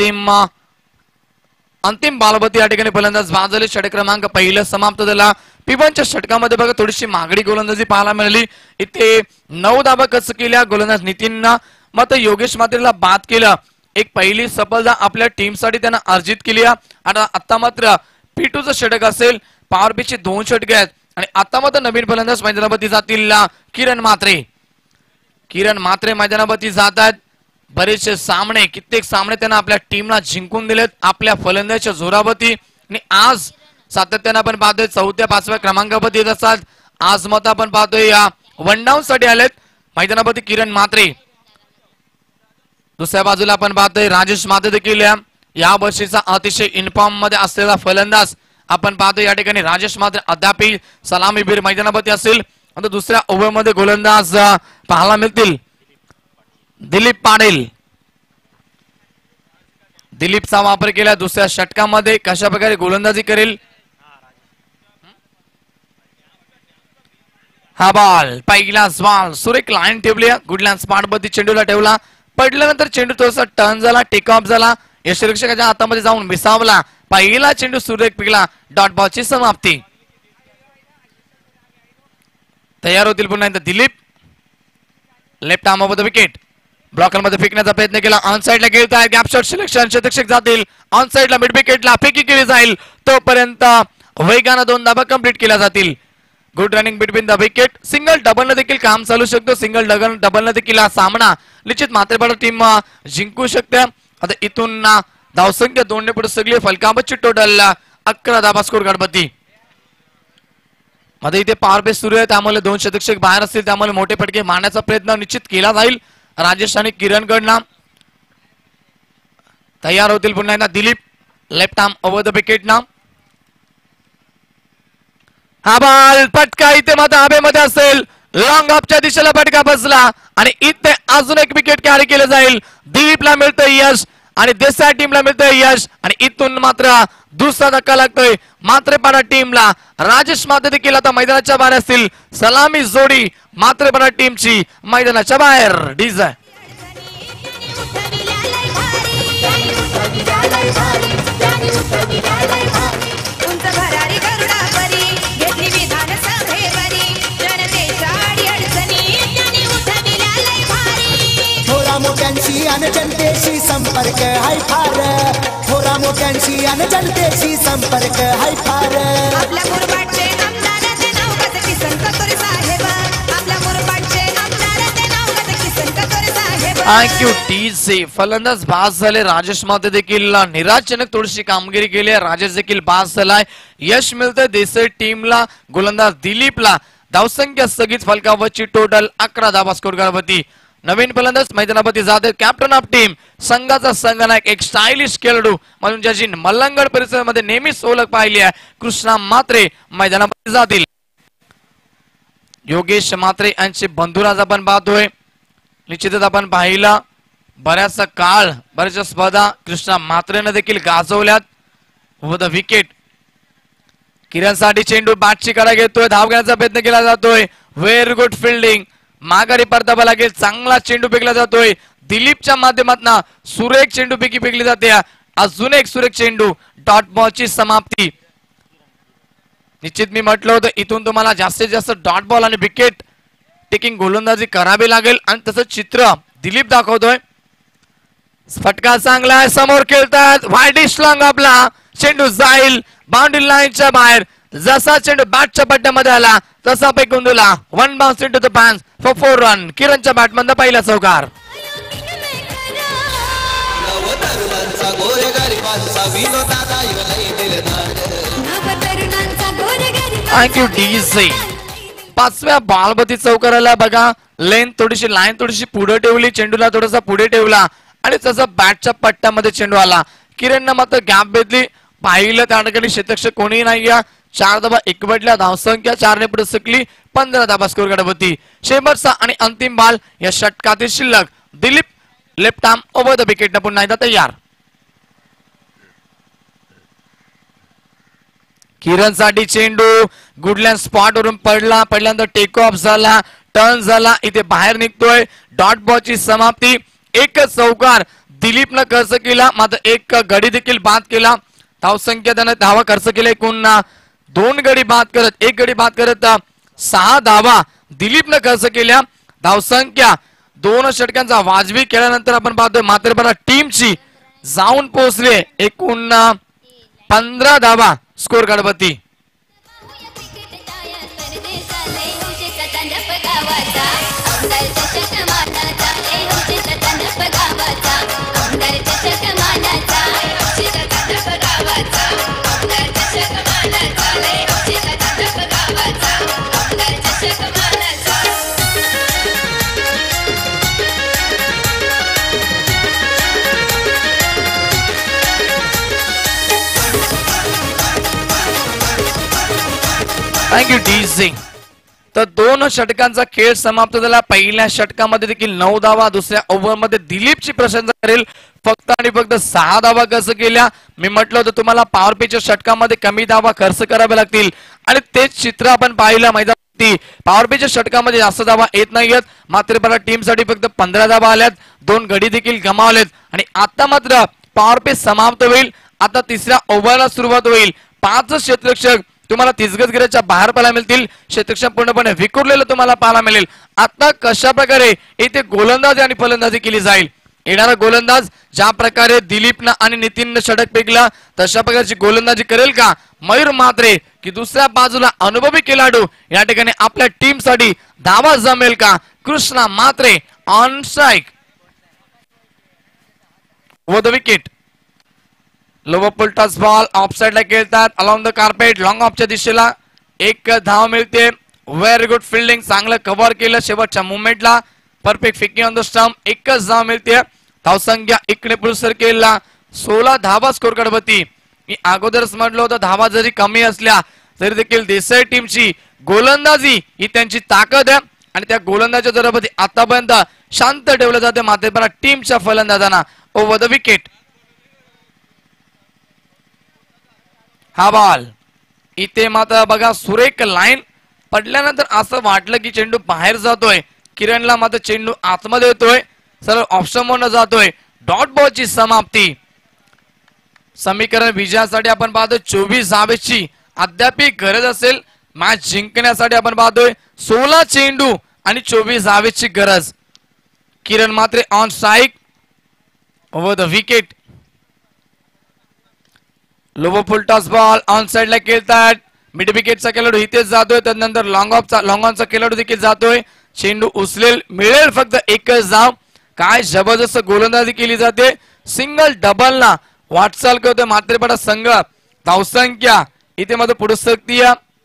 अंतिम बॉलवरती या ठिकाणी फलंदाज बाद झाले. षटक क्रमांक पहिलं समाप्त झाला. P1च्या षटकामध्ये बघा थोडीशी मागडी गोलंदाजी पाहायला मिळाली. इथे 9 धावा कस केल्या गोलंदाज नितीनना. मात्र योगेश मात्रेला बाद केलं. एक पहिली सफलता आपल्या टीम साठी त्यानं अर्जित केली. आता मात्र P2चं षटक असेल. पॉवर पिचचे 2 षटके आहेत आणि आता मात्र नवीन फलंदाज मैदानावरती जातील किरण मात्रे. किरण मात्रे मैदानावरती जातात. बरेचसे सामने कित्येक सामने त्यांना आपल्या टीमला जिंकून दिलेत आपल्या फलंदाजीच्या जोरावरती. आणि आज सातत्याने आपण पाहतोय 4थ्या 5व्या क्रमांकावरती येत असतात. आज मत आपण पाहतोय या 1 डाऊन साठी आलेत मैदानावरती किरण मात्रे. दुसऱ्या बाजूला आपण पाहतोय राजेश मात्रे देखील या वर्षीचा अतिशय इन्फॉर्म मध्ये असलेला फलंदाज आपण पाहतोय. या ठिकाणी राजेश मात्रे अद्यापही सलामीवीर मैदानावरती असेल. आता दुसऱ्या ओव्हर मध्ये गोलंदाज पाहायला मिळतील दिलीप पाटील. दिलीपचा वापर केला दुसऱ्या षटकामध्ये. कशा प्रकारे गोलंदाजी करेल हा बॉल. पहिलाच बॉल सुरेख लाईन ठेवली. गुडलँड स्पॉट वरती चेंडूला ठेवला. पडल्यानंतर चेंडू थोडासा टर्न झाला. टेक ऑफ झाला. यष्टीरक्षकाच्या हातामध्ये जाऊन विसावला. पहिला चेंडू सुरेख पिकला. डॉट बॉलची समाप्ती. तयार होतील पुन्हा एकदा Dilip. Left arm off the wicket. Blocker मध्ये फेकण्याचा प्रयत्न केला. ऑन साइडला खेळत आहे. Gap shot selection. क्षेत्ररक्षक जातील ऑन साइडला. मिड विकेटला फेकी केली जाईल. तोपर्यंत वेगानं 2 धावा कंप्लीट केल्या जातील. Good running between the wicket. Single double न देखील काम चालू शकतो. सिंगल डबल न देखील हा सामना निश्चित मात्रेपाडा टीम जिंकू शकते. आता इथून धावसंख्या 2 ने पुढे सगळी फलकाबाची टोटल 11 धावा स्कोर गणपती. मध्ये इथे पॉवर प्ले सुरू आहे त्यामुळे 2 शतक बाहेर असतील त्यामुळे मोठे फटके मारण्याचा प्रयत्न निश्चित केला जाईल. राजेश आणि किरण कडनं तयार होतील पुन्हा एकदा Dilip. Left arm over the wicket ना. हा बॉल फटका इथे मात्र हवेमध्ये असेल. लॉंग ऑफच्या दिशेला फटका बसला आणि इथे अजून एक विकेट कॅरी केलं जाईल. दिलीपला मिळतं यश आणि देसाई टीमला मिळतं यश आणि इथून मात्र दुसरा धक्का लागतोय मात्रेपाडा टीमला. राजेश मात्र देखील आता मैदानाच्या बाहेर असतील. सलामी जोडी मात्रेपाडा टीमची मैदानाच्या बाहेर. डीजे मोठ्यांशी आणि जनतेशी संपर्क हाय फार. थोरा मोठ्यांशी आणि जनतेशी संपर्क हाय फार. आपल्या मुरबाडचे आमदाराचे नाव कसं किसन कतोरे साहेब. आपल्या मुरबाडचे आमदाराचे नाव कसं किसन कतोरे साहेब. Thank you DJ. फलंदाज बाद झाले. राजेश मात्र देखील निराशजनक थोडीशी कामगिरी केली आहे. राजेश देखील बाद झालाय. यश मिळतंय देसाई टीमला. गोलंदाज दिलीपला. धावसंख्या स्थगित फलकावरची टोटल 11 धावा स्कोर गणपती. नवीन फलंदाज मैदानावरती जाते कॅप्टन ऑफ टीम संघाचा संघनायक एक स्टायलिश खेळाडू म्हणून ज्याची मल्लंगड परिसरामध्ये नेहमीच ओळख पाहिली आहे कृष्णा मात्रे मैदानावरती जातील. योगेश मात्रे यांचे बंधुराज आपण पाहतोय. निश्चितच आपण पाहिला बऱ्याचसा काळ बऱ्याचशा स्पर्धा कृष्णा मात्रेने देखील गाजवल्यात. Over the wicket. किरणसाठी चेंडू बॅटची कडा घेतोय. धाव घेण्याचा प्रयत्न केला जातोय. Very good fielding. माघारी परतावा लागेल. चांगला चेंडू फेकला जातोय. दिलीपच्या माध्यमातून सुरेख चेंडू फेकली जाते. अजून एक सुरेख चेंडू. डॉट बॉलची समाप्ती. निश्चित मी म्हटलं होतं इथून तुम्हाला जास्तीत जास्त डॉट बॉल आणि विकेट टेकिंग गोलंदाजी करावी लागेल आणि तसं चित्र दिलीप दाखवतोय. फटका चांगला आहे. समोर खेळतात. वाईडिश लॉंग आपला चेंडू जाईल बाउंड्री लाईनच्या बाहेर. जसा चेंडू बॅटच्या पट्ट्यामध्ये आला तसा फेकून दिला. 1 bounce into the fans for 4 run. किरणच्या बॅटमधून पहिला चौकार. Thank you DJ. 5व्या बॉलवरती चौकाराला बघा. लाईन थोडीशी पुढे ठेवली. चेंडूला थोडासा पुढे ठेवला आणि तसा बॅटच्या पट्ट्यामध्ये चेंडू आला. किरणनं मात्र गॅप बेदली. पाहिलं त्या ठिकाणी क्षेत्ररक्षक कोणीही नाही. 4 धावा एकवटल्या. धावसंख्या 4 ने पुढे सकली. 15 धावा स्कोर गणपती. शेवटचा आणि अंतिम बॉल या षटकातील शिल्लक. Dilip left arm over the wicket पुन्हा एकदा तयार. किरणसाठी चेंडू गुडलँड स्पॉट वरून पडल्यानंतर टेक ऑफ झाला. टर्न झाला. इथे बाहेर निघतोय. डॉट बॉलची समाप्ती. एकच चौकार दिलीपनं खर्च केला. मात्र एक गडी देखील बाद केला. धावसंख्या त्यानं धावा खर्च केले. एकूण 2 गडी बाद करत 1 गडी बाद करत 6 धावा दिलीपनं खर्च केल्या. धावसंख्या 2 षटकांचा वाजवी केल्यानंतर आपण पाहतोय मात्रेपाडा टीमची जाऊन पोहोचले एकूण 15 धावा स्कोर गणपती. Thank you DJ. तर 2 षटकांचा खेळ समाप्त झाला. पहिल्या षटकामध्ये देखील 9 धावा. दुसऱ्या ओव्हरमध्ये दिलीपची प्रशंसा करेल. फक्त आणि फक्त 6 धावा खर्च केल्या. मी म्हटलं होतं तुम्हाला पॉवर प्लेच्या षटकामध्ये कमी धावा खर्च करावे लागतील आणि तेच चित्र आपण पाहिलं मैदानावरती. पॉवर प्लेच्या षटकामध्ये जास्त धावा येत नाहीयेत. मात्रेपाडा टीमसाठी फक्त 15 धावा आल्यात. 2 गडी देखील गमावलेत आणि आता मात्र पॉवर प्ले समाप्त होईल. आता तिसऱ्या ओव्हरला सुरुवात होईल. 5 क्षेत्ररक्षक तुम्हाला 30 गजगिरीच्या बाहेर पाहायला मिळतील. क्षेत्ररक्षण पूर्णपणे विखुरलेलं तुम्हाला पाहायला मिळेल. आता कशा प्रकारे इथे गोलंदाजी आणि फलंदाजी केली जाईल. येणारा गोलंदाज ज्या प्रकारे दिलीपनं आणि नितीननं षटक फेकला तशा प्रकारची गोलंदाजी करेल का मयूर म्हात्रे की दुसऱ्या बाजूला अनुभवी खेळाडू या ठिकाणी आपल्या टीम साठी धावा जमेल का. Krishna Mhatre on strike over the wicket. Lower full toss ball off side ला खेळतात अलॉंग द कार्पेट लॉंग ऑफच्या दिशेला. एक धाव मिळते. व्हेरी गुड फिल्डिंग चांगलं कव्हर केलं शेवटच्या मुवमेंटला. Perfect picking on the stump. एकच धाव मिळते. धावसंख्या इकडे पुरुषर केला 16 धावा स्कोर कडवती. मी अगोदरच म्हटलं होतं धावा जरी कमी असल्या तरी देखील देसाई टीमची गोलंदाजी ही त्यांची ताकद आहे आणि त्या गोलंदाजीच्या जोरावरती आतापर्यंत शांत ठेवलं जाते मात्र टीमच्या फलंदाजांना. Over the wicket. हा बॉल इथे मात्र बघा सुरेख लाईन पडल्यानंतर असं वाटलं की चेंडू बाहेर जातोय. किरणला मात्र चेंडू आतमध्ये येतोय सरळ ऑप्शन म्हणून जातोय. डॉट बॉलची समाप्ती. समीकरण विजयासाठी आपण पाहतोय 24 धावेची अद्याप गरज असेल. मॅच जिंकण्यासाठी आपण पाहतोय 16 चेंडू आणि 24 धावेची गरज. Kiran Mhatre on strike over the wicket. Lower full toss ball on side ला खेळतात. मिड विकेटचा खेळाडू इथेच जातोय. त्यानंतर लॉंग ऑनचा खेळाडू देखील जातोय. चेंडू उचलेल मिळेल फक्त एकच धाव. काय जबरदस्त गोलंदाजी केली जाते. सिंगल डबल ना वाटचाल करतोय मात्रेपाडा संघ. धावसंख्या इथे मात्र पुढे सरकती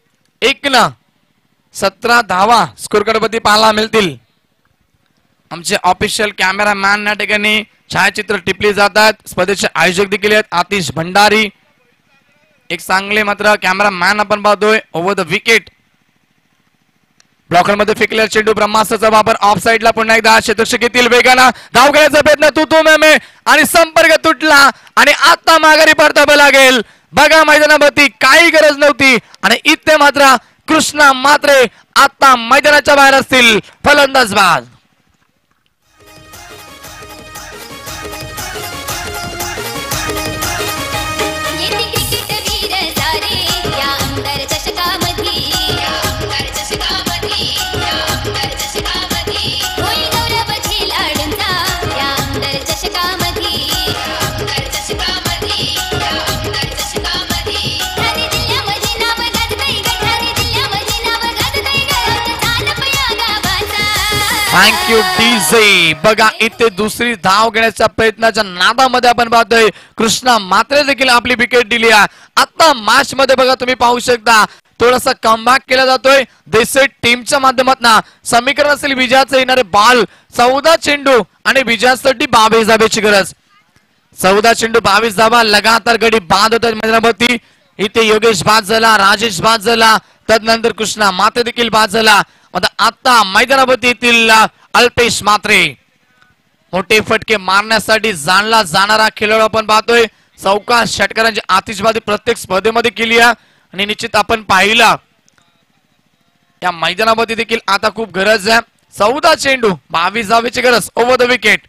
1-17 धावा स्कोर कडवरती पाहायला मिळतील. आमचे ऑफिशियल कॅमेरामॅन या ठिकाणी छायाचित्र टिपली जातात. स्पर्धेचे आयोजक देखील आहेत आतिश भंडारी. एक चांगले मात्र कॅमेरामॅन आपण पाहतोय. Over the wicket. ब्लॉकर मध्ये फेकलेला चेंडू ब्रह्मास्त्राचा वापर ऑफ साइडला पुन्हा एकदा क्षेत्ररक्षक येतील वेगानं धाव घेण्याचा प्रयत्न तू मे आणि संपर्क तुटला आणि आता माघारी परतावं लागेल. बघा मैदानावरती काही गरज नव्हती आणि इथे मात्र कृष्णा मात्रे आता मैदानाच्या बाहेर असतील. फलंदाज बाद. Thank you DJ. बघा इथे दुसरी धाव घेण्याच्या प्रयत्नाच्या नादामध्ये आपण पाहतोय कृष्णा मात्रे देखील आपली विकेट दिली आहे. आता मॅच मध्ये बघा तुम्ही पाहू शकता थोडासा कमबॅक केला जातोय देसाई टीमच्या माध्यमातून. समीकरण असेल विजयाचं येणारे बॉल 14 चेंडू आणि विजयासाठी 22 धावेची गरज. 14 चेंडू 22 धावा लगातार गडी बाद होतात मैदानावरती. इथे योगेश बाद झाला राजेश बाद झाला तदनंतर कृष्णा मात्रे देखील बाद झाला. आता मैदानावरती येथील अल्पेश मात्रे मोठे फटके मारण्यासाठी जाणला जाणारा खेळाडू आपण पाहतोय. चौकाश षटकारांची आतिषबाजी प्रत्येक स्पर्धेमध्ये केली आहे आणि निश्चित आपण पाहिला या मैदानावरती देखील आता खूप गरज आहे. 14 चेंडू 22 धावेची गरज. Over the wicket.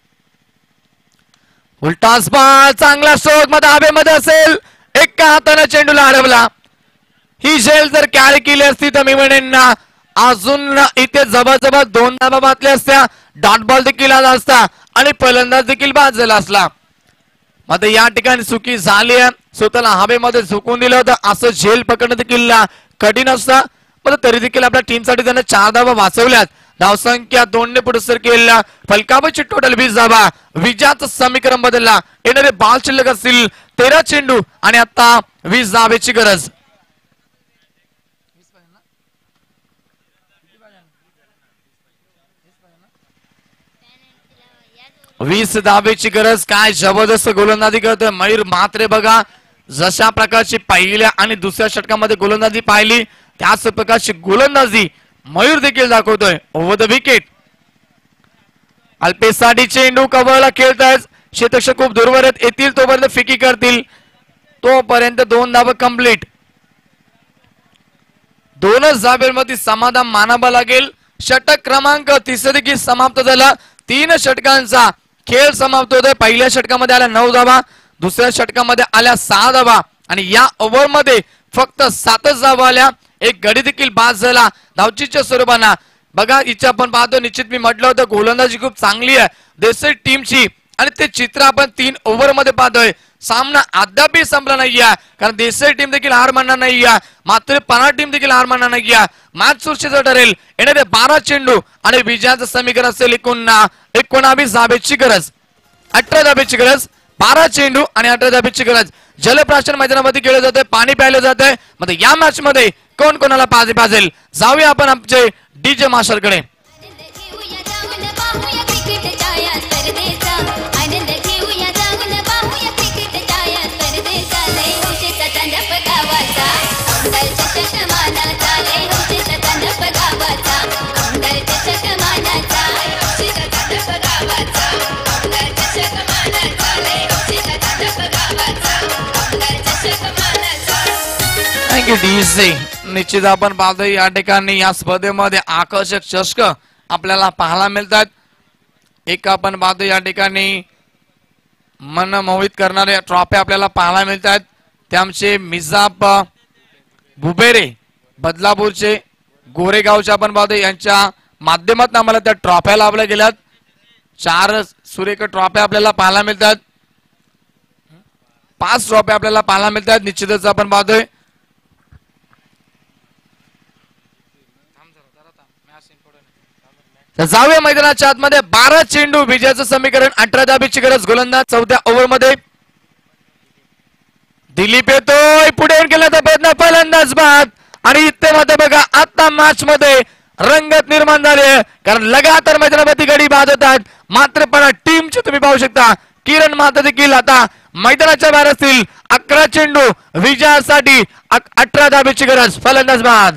Full toss ball चांगला स्ट्रोक मध्ये हवेमध्ये असेल. एका हाताने चेंडूला हरवला. ही झेल जर कॅरी केली असती तर मी म्हणेन ना अजून इथे जवळजवळ 2 धावा बातल्या असत्या. डॉट बॉल देखील आला असता आणि फलंदाज देखील बाद झाला असला. मात्र या ठिकाणी चुकी झाली आहे. स्वतःला हवेमध्ये झुकून दिलं होतं. असं झेल पकडणं देखील कठीण असतं. पण तरी देखील आपल्या टीमसाठी त्याने 4 धावा वाचवल्यात. धावसंख्या 2 ने पुढे सरकेला. फलकावरची टोटल 20 धावा. विजयाचं समीकरण बदलला. येणारे बॉल शिल्लक असतील 13 चेंडू आणि आता 20 धावेची गरज. 20 धावेची गरज. काय जबरदस्त गोलंदाजी करतोय मयूर म्हात्रे. बघा जशा प्रकारची पहिल्या आणि दुसऱ्या षटकामध्ये गोलंदाजी पाहिली त्याच प्रकारची गोलंदाजी मयूर देखील दाखवतोय. Over the wicket. अल्पेशसाठी चेंडू कव्हरला खेळतायत. क्षेत्ररक्षक खूप दूरवर येतील तोपर्यंत फिकी करतील. तोपर्यंत 2 धावा कंप्लीट. 2च धावेमध्ये समाधान मानावं लागेल. षटक क्रमांक 3 देखील समाप्त झाला. 3 षटकांचा खेळ समाप्त होतोय. पहिल्या षटकामध्ये आल्या 9 धावा. दुसऱ्या षटकामध्ये आल्या 6 धावा आणि या ओव्हर मध्ये फक्त 7च धावा आल्या. एक गडी देखील बाद झाला धावचीच्या स्वरूपानं. बघा इथे आपण पाहतो निश्चित मी म्हटलं होतं गोलंदाजी खूप चांगली आहे देसाई टीमची आणि ते चित्र आपण 3 ओव्हर मध्ये पाहतोय. सामना अद्यापही संपला नाहीये कारण देसाई टीम देखील हार मानणार नाहीये, मात्र पन्हाळ टीम देखील हार मानणार नाहीये. मॅच सुरक्षित ठरेल. येणारे 12 चेंडू आणि विजयाचं समीकरण असेल 19 धाब्याची गरज, 18 धाब्याची गरज, 12 चेंडू आणि 18 धाब्याची गरज. जलप्राशन मैदानामध्ये खेळलं जातंय, पाणी प्यायलं जातंय. मध्ये या मॅच मध्ये कोण कोणाला पाजेल जाऊया आपण आमचे डीजे मास्टरकडे. Thank you DJ. निश्चित आपण पाहतो या ठिकाणी या स्पर्धेमध्ये आकर्षक चषक आपल्याला पाहायला मिळतात. एक आपण पाहतो या ठिकाणी मन मोहित करणारे ट्रॉफी आपल्याला पाहायला मिळतात. ते आमचे मिजाब बुबेरे बदलापूरचे गोरेगावचे आपण पाहतो यांच्या माध्यमातून आम्हाला त्या ट्रॉफ्या लाभल्या गेल्यात. 4 सुरेख ट्रॉफ्या आपल्याला पाहायला मिळतात, 5 ट्रॉफ्या आपल्याला पाहायला मिळतात. निश्चितच आपण पाहतोय जाऊया मैदानाच्या आतमध्ये. 12 चेंडू, विजयाचं समीकरण, 18 धाब्याची गरज. गोलंदाज 4थ्या ओव्हर मध्ये दिलीप येतोय, पुढे येऊन केल्याचा प्रयत्न, फलंदाज बाद. आणि इथे मात्र बघा आता मॅच मध्ये रंगत निर्माण झाली आहे कारण लगातार मैदानामध्ये गडी बाद होतात. मात्र पण टीमचे तुम्ही पाहू शकता किरण माता देखील आता मैदानाच्या बाहेर असतील. 11 चेंडू, विजयासाठी 18 धाब्याची गरज, फलंदाज बाद.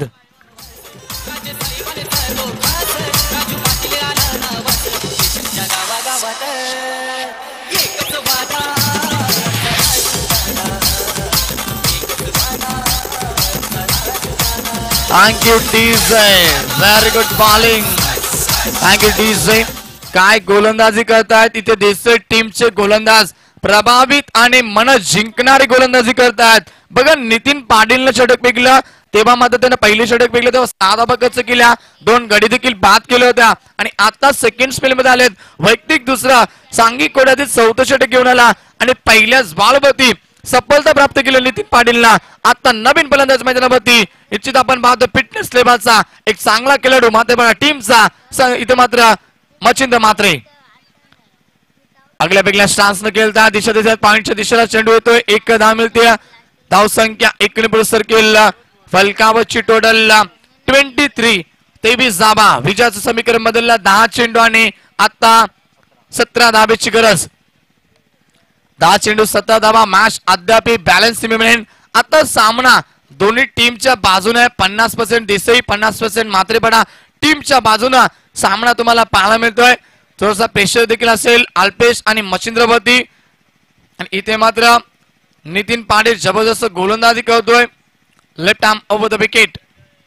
Thank you DJ, very good bowling. Thank you DJ. काय गोलंदाजी करतायत इथे देसाई टीमचे गोलंदाज, प्रभावित आणि मन जिंकणारी गोलंदाजी करतायत. बघा नितीन पाटीलनं षटक फेकलं तेव्हा मात्र त्यानं पहिली षटक फेकलं तेव्हा 7 धाबा खर्च केल्या, 2 गडी देखील बाद केल्या होत्या आणि आता सेकंड स्पेल मध्ये आलेत. वैयक्तिक दुसरा सांघिक कोड्यातील 4थं षटक घेऊन आला आणि पहिल्याच बॉलवरती सफलता प्राप्त केली नितीन पाटीलला. आता नवीन फलंदाज मैदानावरती निश्चित आपण पाहतो फिटनेस लेवलचा एक चांगला खेळाडू मात्र टीमचा इथे मात्र मचिंद्र मात्रे अगल्या वेगळ्या स्टान्स न खेळता दिशा देशात पॉइंटच्या दिशेला चेंडू येतोय. 1 धाव मिळते. धाव संख्या 1 पुढे सरकेल. फलकावरची टोटल 23, 23 धाबा. विजयाचं समीकरण बदलला. 10 चेंडू आणि आता 17 धाब्याची गरज. 10 चेंडू 17 धाबा. मॅच अद्याप बॅलन्स मिळेल. आता सामना दोन्ही टीमच्या बाजूने 50% देसाई 50% मात्रेपणा टीमच्या बाजूने सामना तुम्हाला पाहायला मिळतोय. थोडासा प्रेशर देखील असेल अल्पेश आणि मच्छिंद्रवरती आणि इथे मात्र नितीन पाटील जबरदस्त गोलंदाजी करतोय. Left arm over the wicket.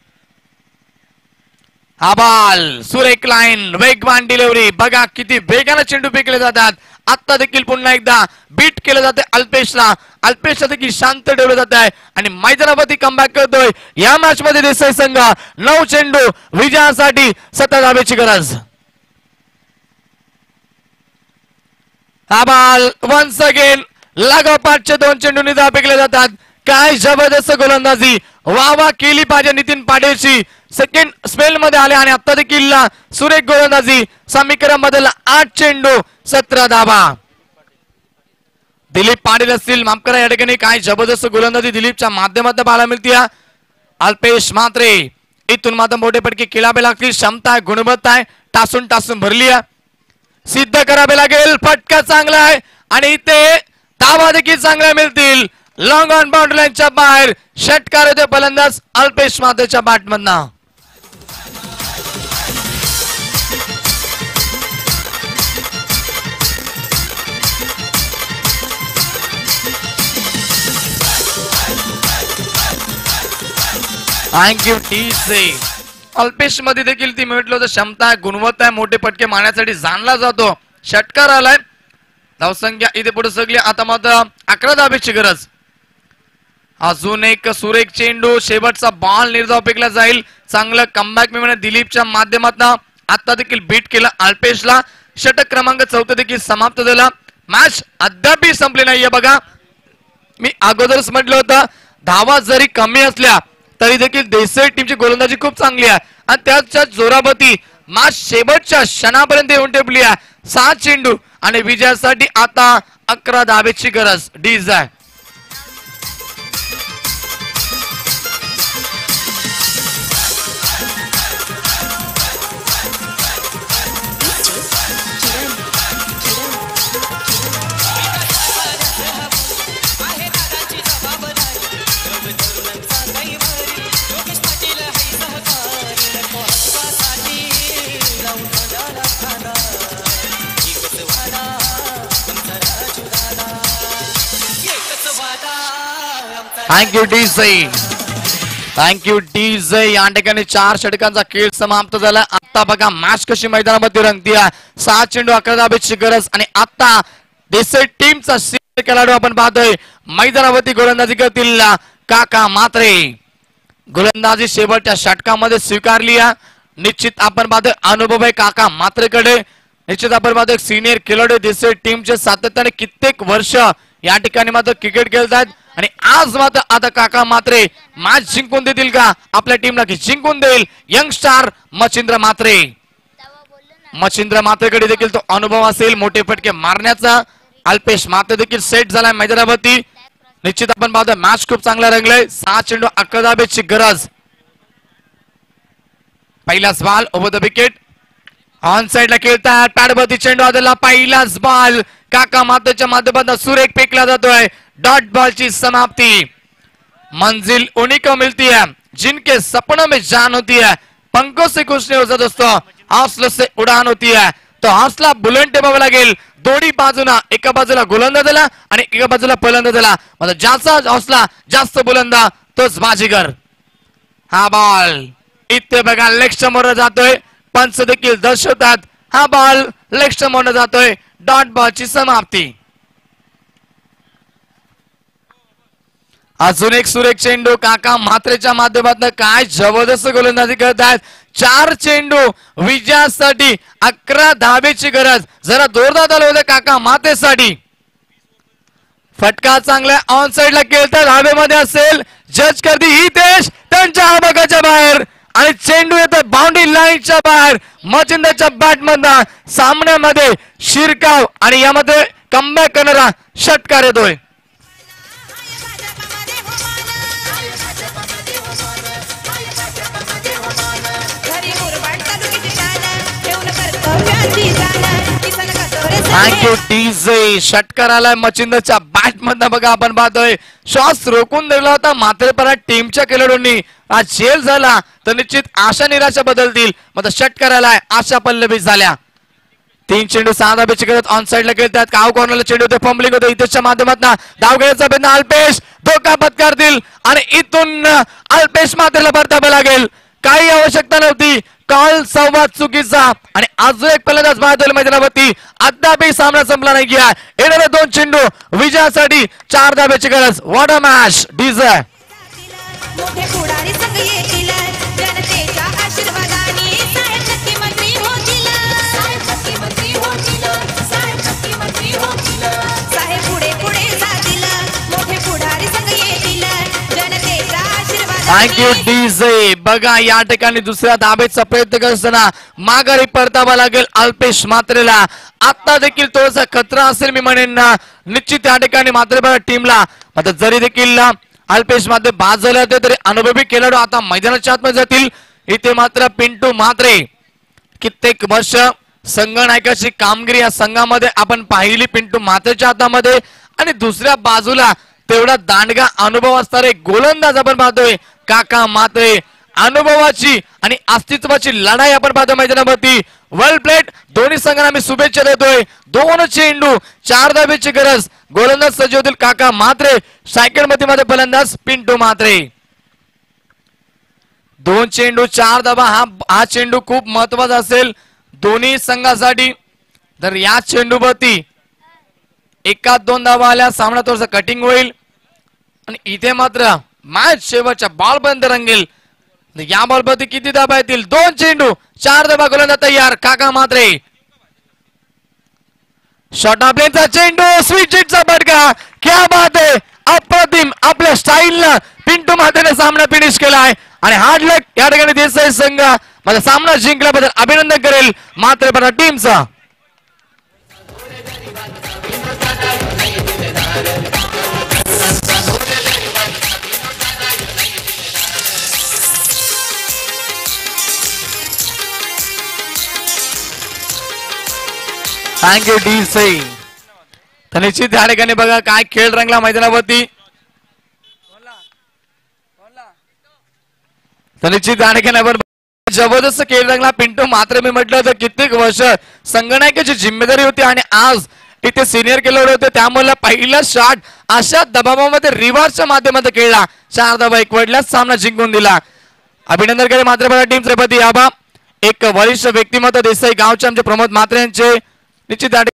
हा बॉल सुरेख लाईन, वेगवान डिलिव्हरी. बघा किती वेगाने चेंडू फेकले जातात. आता देखील पुन्हा एकदा बीट केलं जाते अल्पेशला. अल्पेशला देखील शांत ठेवलं जात आहे आणि मैदानावरती कमबॅक करतोय. या मॅच मध्ये देसाई संघ 9 चेंडू, विजयासाठी 17 धाब्याची गरज. हा बॉल वन्स अगेन लागोपाठचे 2 चेंडूंनी धाव फेकले जातात. काय जबरदस्त गोलंदाजी, वा वा केली पाहिजे नितीन पाटीलची. सेकंड स्पेल मध्ये आले आणि आता देखील सुरेख गोलंदाजी. समीकरण बदलला. 8 चेंडू 17 धाबा. दिलीप पाटील असतील माफ करा या ठिकाणी. काय जबरदस्त गोलंदाजी दिलीपच्या माध्यमातून पाहायला मिळते. अल्पेश मात्रे इथून मात्र मोठे पटके खेळावे लागतील. क्षमता आहे, गुणवत्ता आहे, टासून टासून भरली आहे, सिद्ध करावे लागेल. फटका चांगला आहे आणि इथे धावा देखील चांगल्या मिळतील. लॉंग ऑन बाउंड्री लाईनच्या बाहेर षटकार होते फलंदाज अल्पेश मात्रेच्या बॅटमधनं. Thank you DJ. अल्पेश मध्ये देखील ती म्हटलं होतं क्षमता आहे, गुणवत्ता आहे, मोठे पटके मारण्यासाठी जाणला जातो. षटकार आलाय. धावसंख्या इथे पुढे सगळी. आता मात्र 11 धाब्याची गरज. अजून एक सुरेख चेंडू, शेवटचा बॉल निर्धाव फेकला जाईल. चांगलं कमबॅक मिळवणे दिलीपच्या माध्यमातून. आता देखील बीट केलं अल्पेशला. षटक क्रमांक 4 देखील समाप्त झाला. मॅच अद्यापही संपली नाहीये बघा. मी अगोदरच म्हटलं होतं धावा जरी कमी असल्या तरी देखील देसाई टीमची गोलंदाजी खूप चांगली आहे आणि त्याच्या जोरावरती मॅच शेवटच्या क्षणापर्यंत येऊन टेपली आहे. 7 चेंडू आणि विजयासाठी आता 11 धावेची गरज. डीज आहे थँक्यू डीजे. Thank you DJ. या ठिकाणी 4 षटकांचा खेळ समाप्त झाला. आता बघा मॅच कशी मैदानामध्ये रंगती आहे. 7 चेंडू 11 धावेची गरज आणि आता देसाई टीमचा खेळाडू आपण पाहतोय मैदानावरती गोलंदाजी करतील काका म्हात्रे. गोलंदाजी शेवटच्या षटकामध्ये स्वीकारली आहे. निश्चित आपण पाहतोय अनुभव आहे काका म्हात्रेकडे. निश्चित आपण पाहतोय सिनियर खेळाडू देसाई टीमचे सातत्याने कित्येक वर्ष या ठिकाणी मात्र क्रिकेट खेळतात आणि आज मात्र आता काका म्हात्रे मॅच जिंकून देतील का आपल्या टीमला की जिंकून देईल यंग स्टार मच्छिंद्र म्हात्रे. मच्छिंद्र म्हात्रेकडे देखील तो अनुभव असेल मोठे फटके मारण्याचा. अल्पेश म्हात्रे देखील सेट झालाय मैदानावरती. निश्चित आपण पाहतोय मॅच खूप चांगला रंगलाय. 7 चेंडू 11 धावेची गरज. पहिलाच ball over the wicket. On साइडला खेळतात पॅडवरती चेंडू आदला. पहिलाच बॉल काका म्हात्रेच्या माध्यमातून सुरेख फेकला जातोय. डॉट बॉल की समाप्ति. मंजिल उन्हीं को मिलती है जिनके सपनों में जान होती है. पंखों से कुछ नहीं हो सकता दोस्तों, हौसले से उड़ान होती है. तो हौसला बुलंद ठेवावा लागेल. दोन्ही बाजूला एका बाजूला गोलंदाजाला आणि एका बाजूला फलंदाजाला म्हणजे ज्याचा हौसला जास्त बुलंद तोच बाजीगर. हा बॉल इथे बघा लेग स्टंपवर जातोय. पंच देखील दर्शवतात हा बॉल लेग स्टंपवर जातोय. डॉट बॉलची समाप्ती. अजून एक सुरेख चेंडू काका म्हात्रेच्या माध्यमातून काय जबरदस्त गोलंदाजी करत आहेत. 4 चेंडू विजयासाठी 11 धावेची गरज. जरा जोरदार आलं होतं काका म्हात्रेसाठी. फटका चांगला ऑन साइडला खेळतात हवेमध्ये असेल. जज करते ही देश त्यांच्या आवाकाच्या बाहेर आणि चेंडू येतो बाउंड्री लाईनच्या बाहेर. मच्छिंद्रच्या बॅटमधून सामन्यामध्ये शिरकाव आणि यामध्ये कमबॅक करणारा षटकार येतोय. Thank you DJ. षटकार आलाय मच्छिंद्रच्या बॅट मधनं बघा आपण पाहतोय. श्वास रोखून दिला होता मात्र परत टीमच्या खेळाडूंनी. आज झेल झाला तर निश्चित आशा निराशा बदलतील. मात्र षटकार आलाय आशा पल्लवी झाल्या. 3 चेंडू 6 धावेची गरज. ऑन साइडला खेळतात काव कॉर्नरला चेंडू होते फंबलिंग होते. इथेच्या माध्यमातून धाव घेण्याचा प्रयत्न अल्पेश धोका पत्कारतील आणि इथून अल्पेश मात्रेला परतावं लागेल. काही आवश्यकता नव्हती. कॉल संवाद चुकीचा आणि अजून एक फलंदाज बाद मैदानावरती. अद्यापही सामना संपला नाही गया. येणारे 2 चेंडू विजयासाठी 4 धावेची गरज. What a match. डीजे मोठे पुढारी संघ येतील जनतेच्या आशीर्वादाने. साहेब नक्की मंत्री होतील. साहेब नक्की मंत्री होतील. साहेब नक्की मंत्री होतील. साहेब पुढे पुढे जातील. मोठे पुढारी संघ येतील जनतेच्या आशीर्वादाने. Thank you DJ. बघा या ठिकाणी दुसऱ्या धावेचा प्रयत्न करत असताना माघारी परतावा लागेल अल्पेश म्हात्रेला. आता देखील थोडासा खतरा असेल मी म्हणेन ना. निश्चित या ठिकाणी म्हात्रे टीमला आता जरी देखील अल्पेश म्हात्रे बाद झाले होते तरी अनुभवी खेळाडू आता मैदानाच्या आतमध्ये जातील. इथे मात्र पिंटू म्हात्रे कित्येक वर्ष संघनायकाची कामगिरी या संघामध्ये आपण पाहिली पिंटू म्हात्रेच्या हातामध्ये. आणि दुसऱ्या बाजूला तेवढा दांडगा अनुभव असणारे गोलंदाज आपण पाहतोय काका म्हात्रे. अनुभवाची आणि अस्तित्वाची लढाई आपण पाहतो मैदानावरती. Well played. दोन्ही संघांना मी शुभेच्छा देतोय. 2 चेंडू 4 धावेची गरज. गोलंदाज सज्ज होतील काका म्हात्रे. सायकल मध्ये फलंदाज पिंटू म्हात्रे. 2 चेंडू 4 धावा. हा चेंडू खूप महत्वाचा असेल दोन्ही संघासाठी. तर या चेंडूवरती 1-2 धावा आल्या सामना थोडासा कटिंग होईल आणि इथे मात्र मॅच शेवटच्या बॉल पर्यंत रंगेल. या बॉलवरती किती धावा येतील. 2 चेंडू 4 धावा. गोलंदाज तयार काका म्हात्रे. शॉट आपल्याचा चेंडू स्वीट चा फटका. क्या बात आहे, अप्रतिम. आपल्या स्टाईलनं पिंटू मातेने सामना फिनिश केलाय आणि हार्ड लक या ठिकाणी देसाई संघ माझा सामना जिंकल्याबद्दल अभिनंदन करेल मात्र टीमचा. Thank you D Sai. तर निश्चित या ठिकाणी बघा काय खेळ रंगला मैदानावरती. तर निश्चित या ठिकाणी जबरदस्त खेळ रंगला. पिंटू मात्र मी म्हटलं होतं कित्येक वर्ष संगणकाची जिम्मेदारी होती आणि आज इथे सिनियर खेळाडू होते त्यामुळे पहिला शॉट अशा दबावामध्ये रिव्हर्सच्या माध्यमातून खेळला. 4 धावा एकवटल्यास सामना जिंकून दिला. अभिनंदन करे मात्र टीम श्रीपती आबा. एक वरिष्ठ व्यक्तिमत्व देसाई गावचे आमचे प्रमोद मात्रे यांचे निश्चित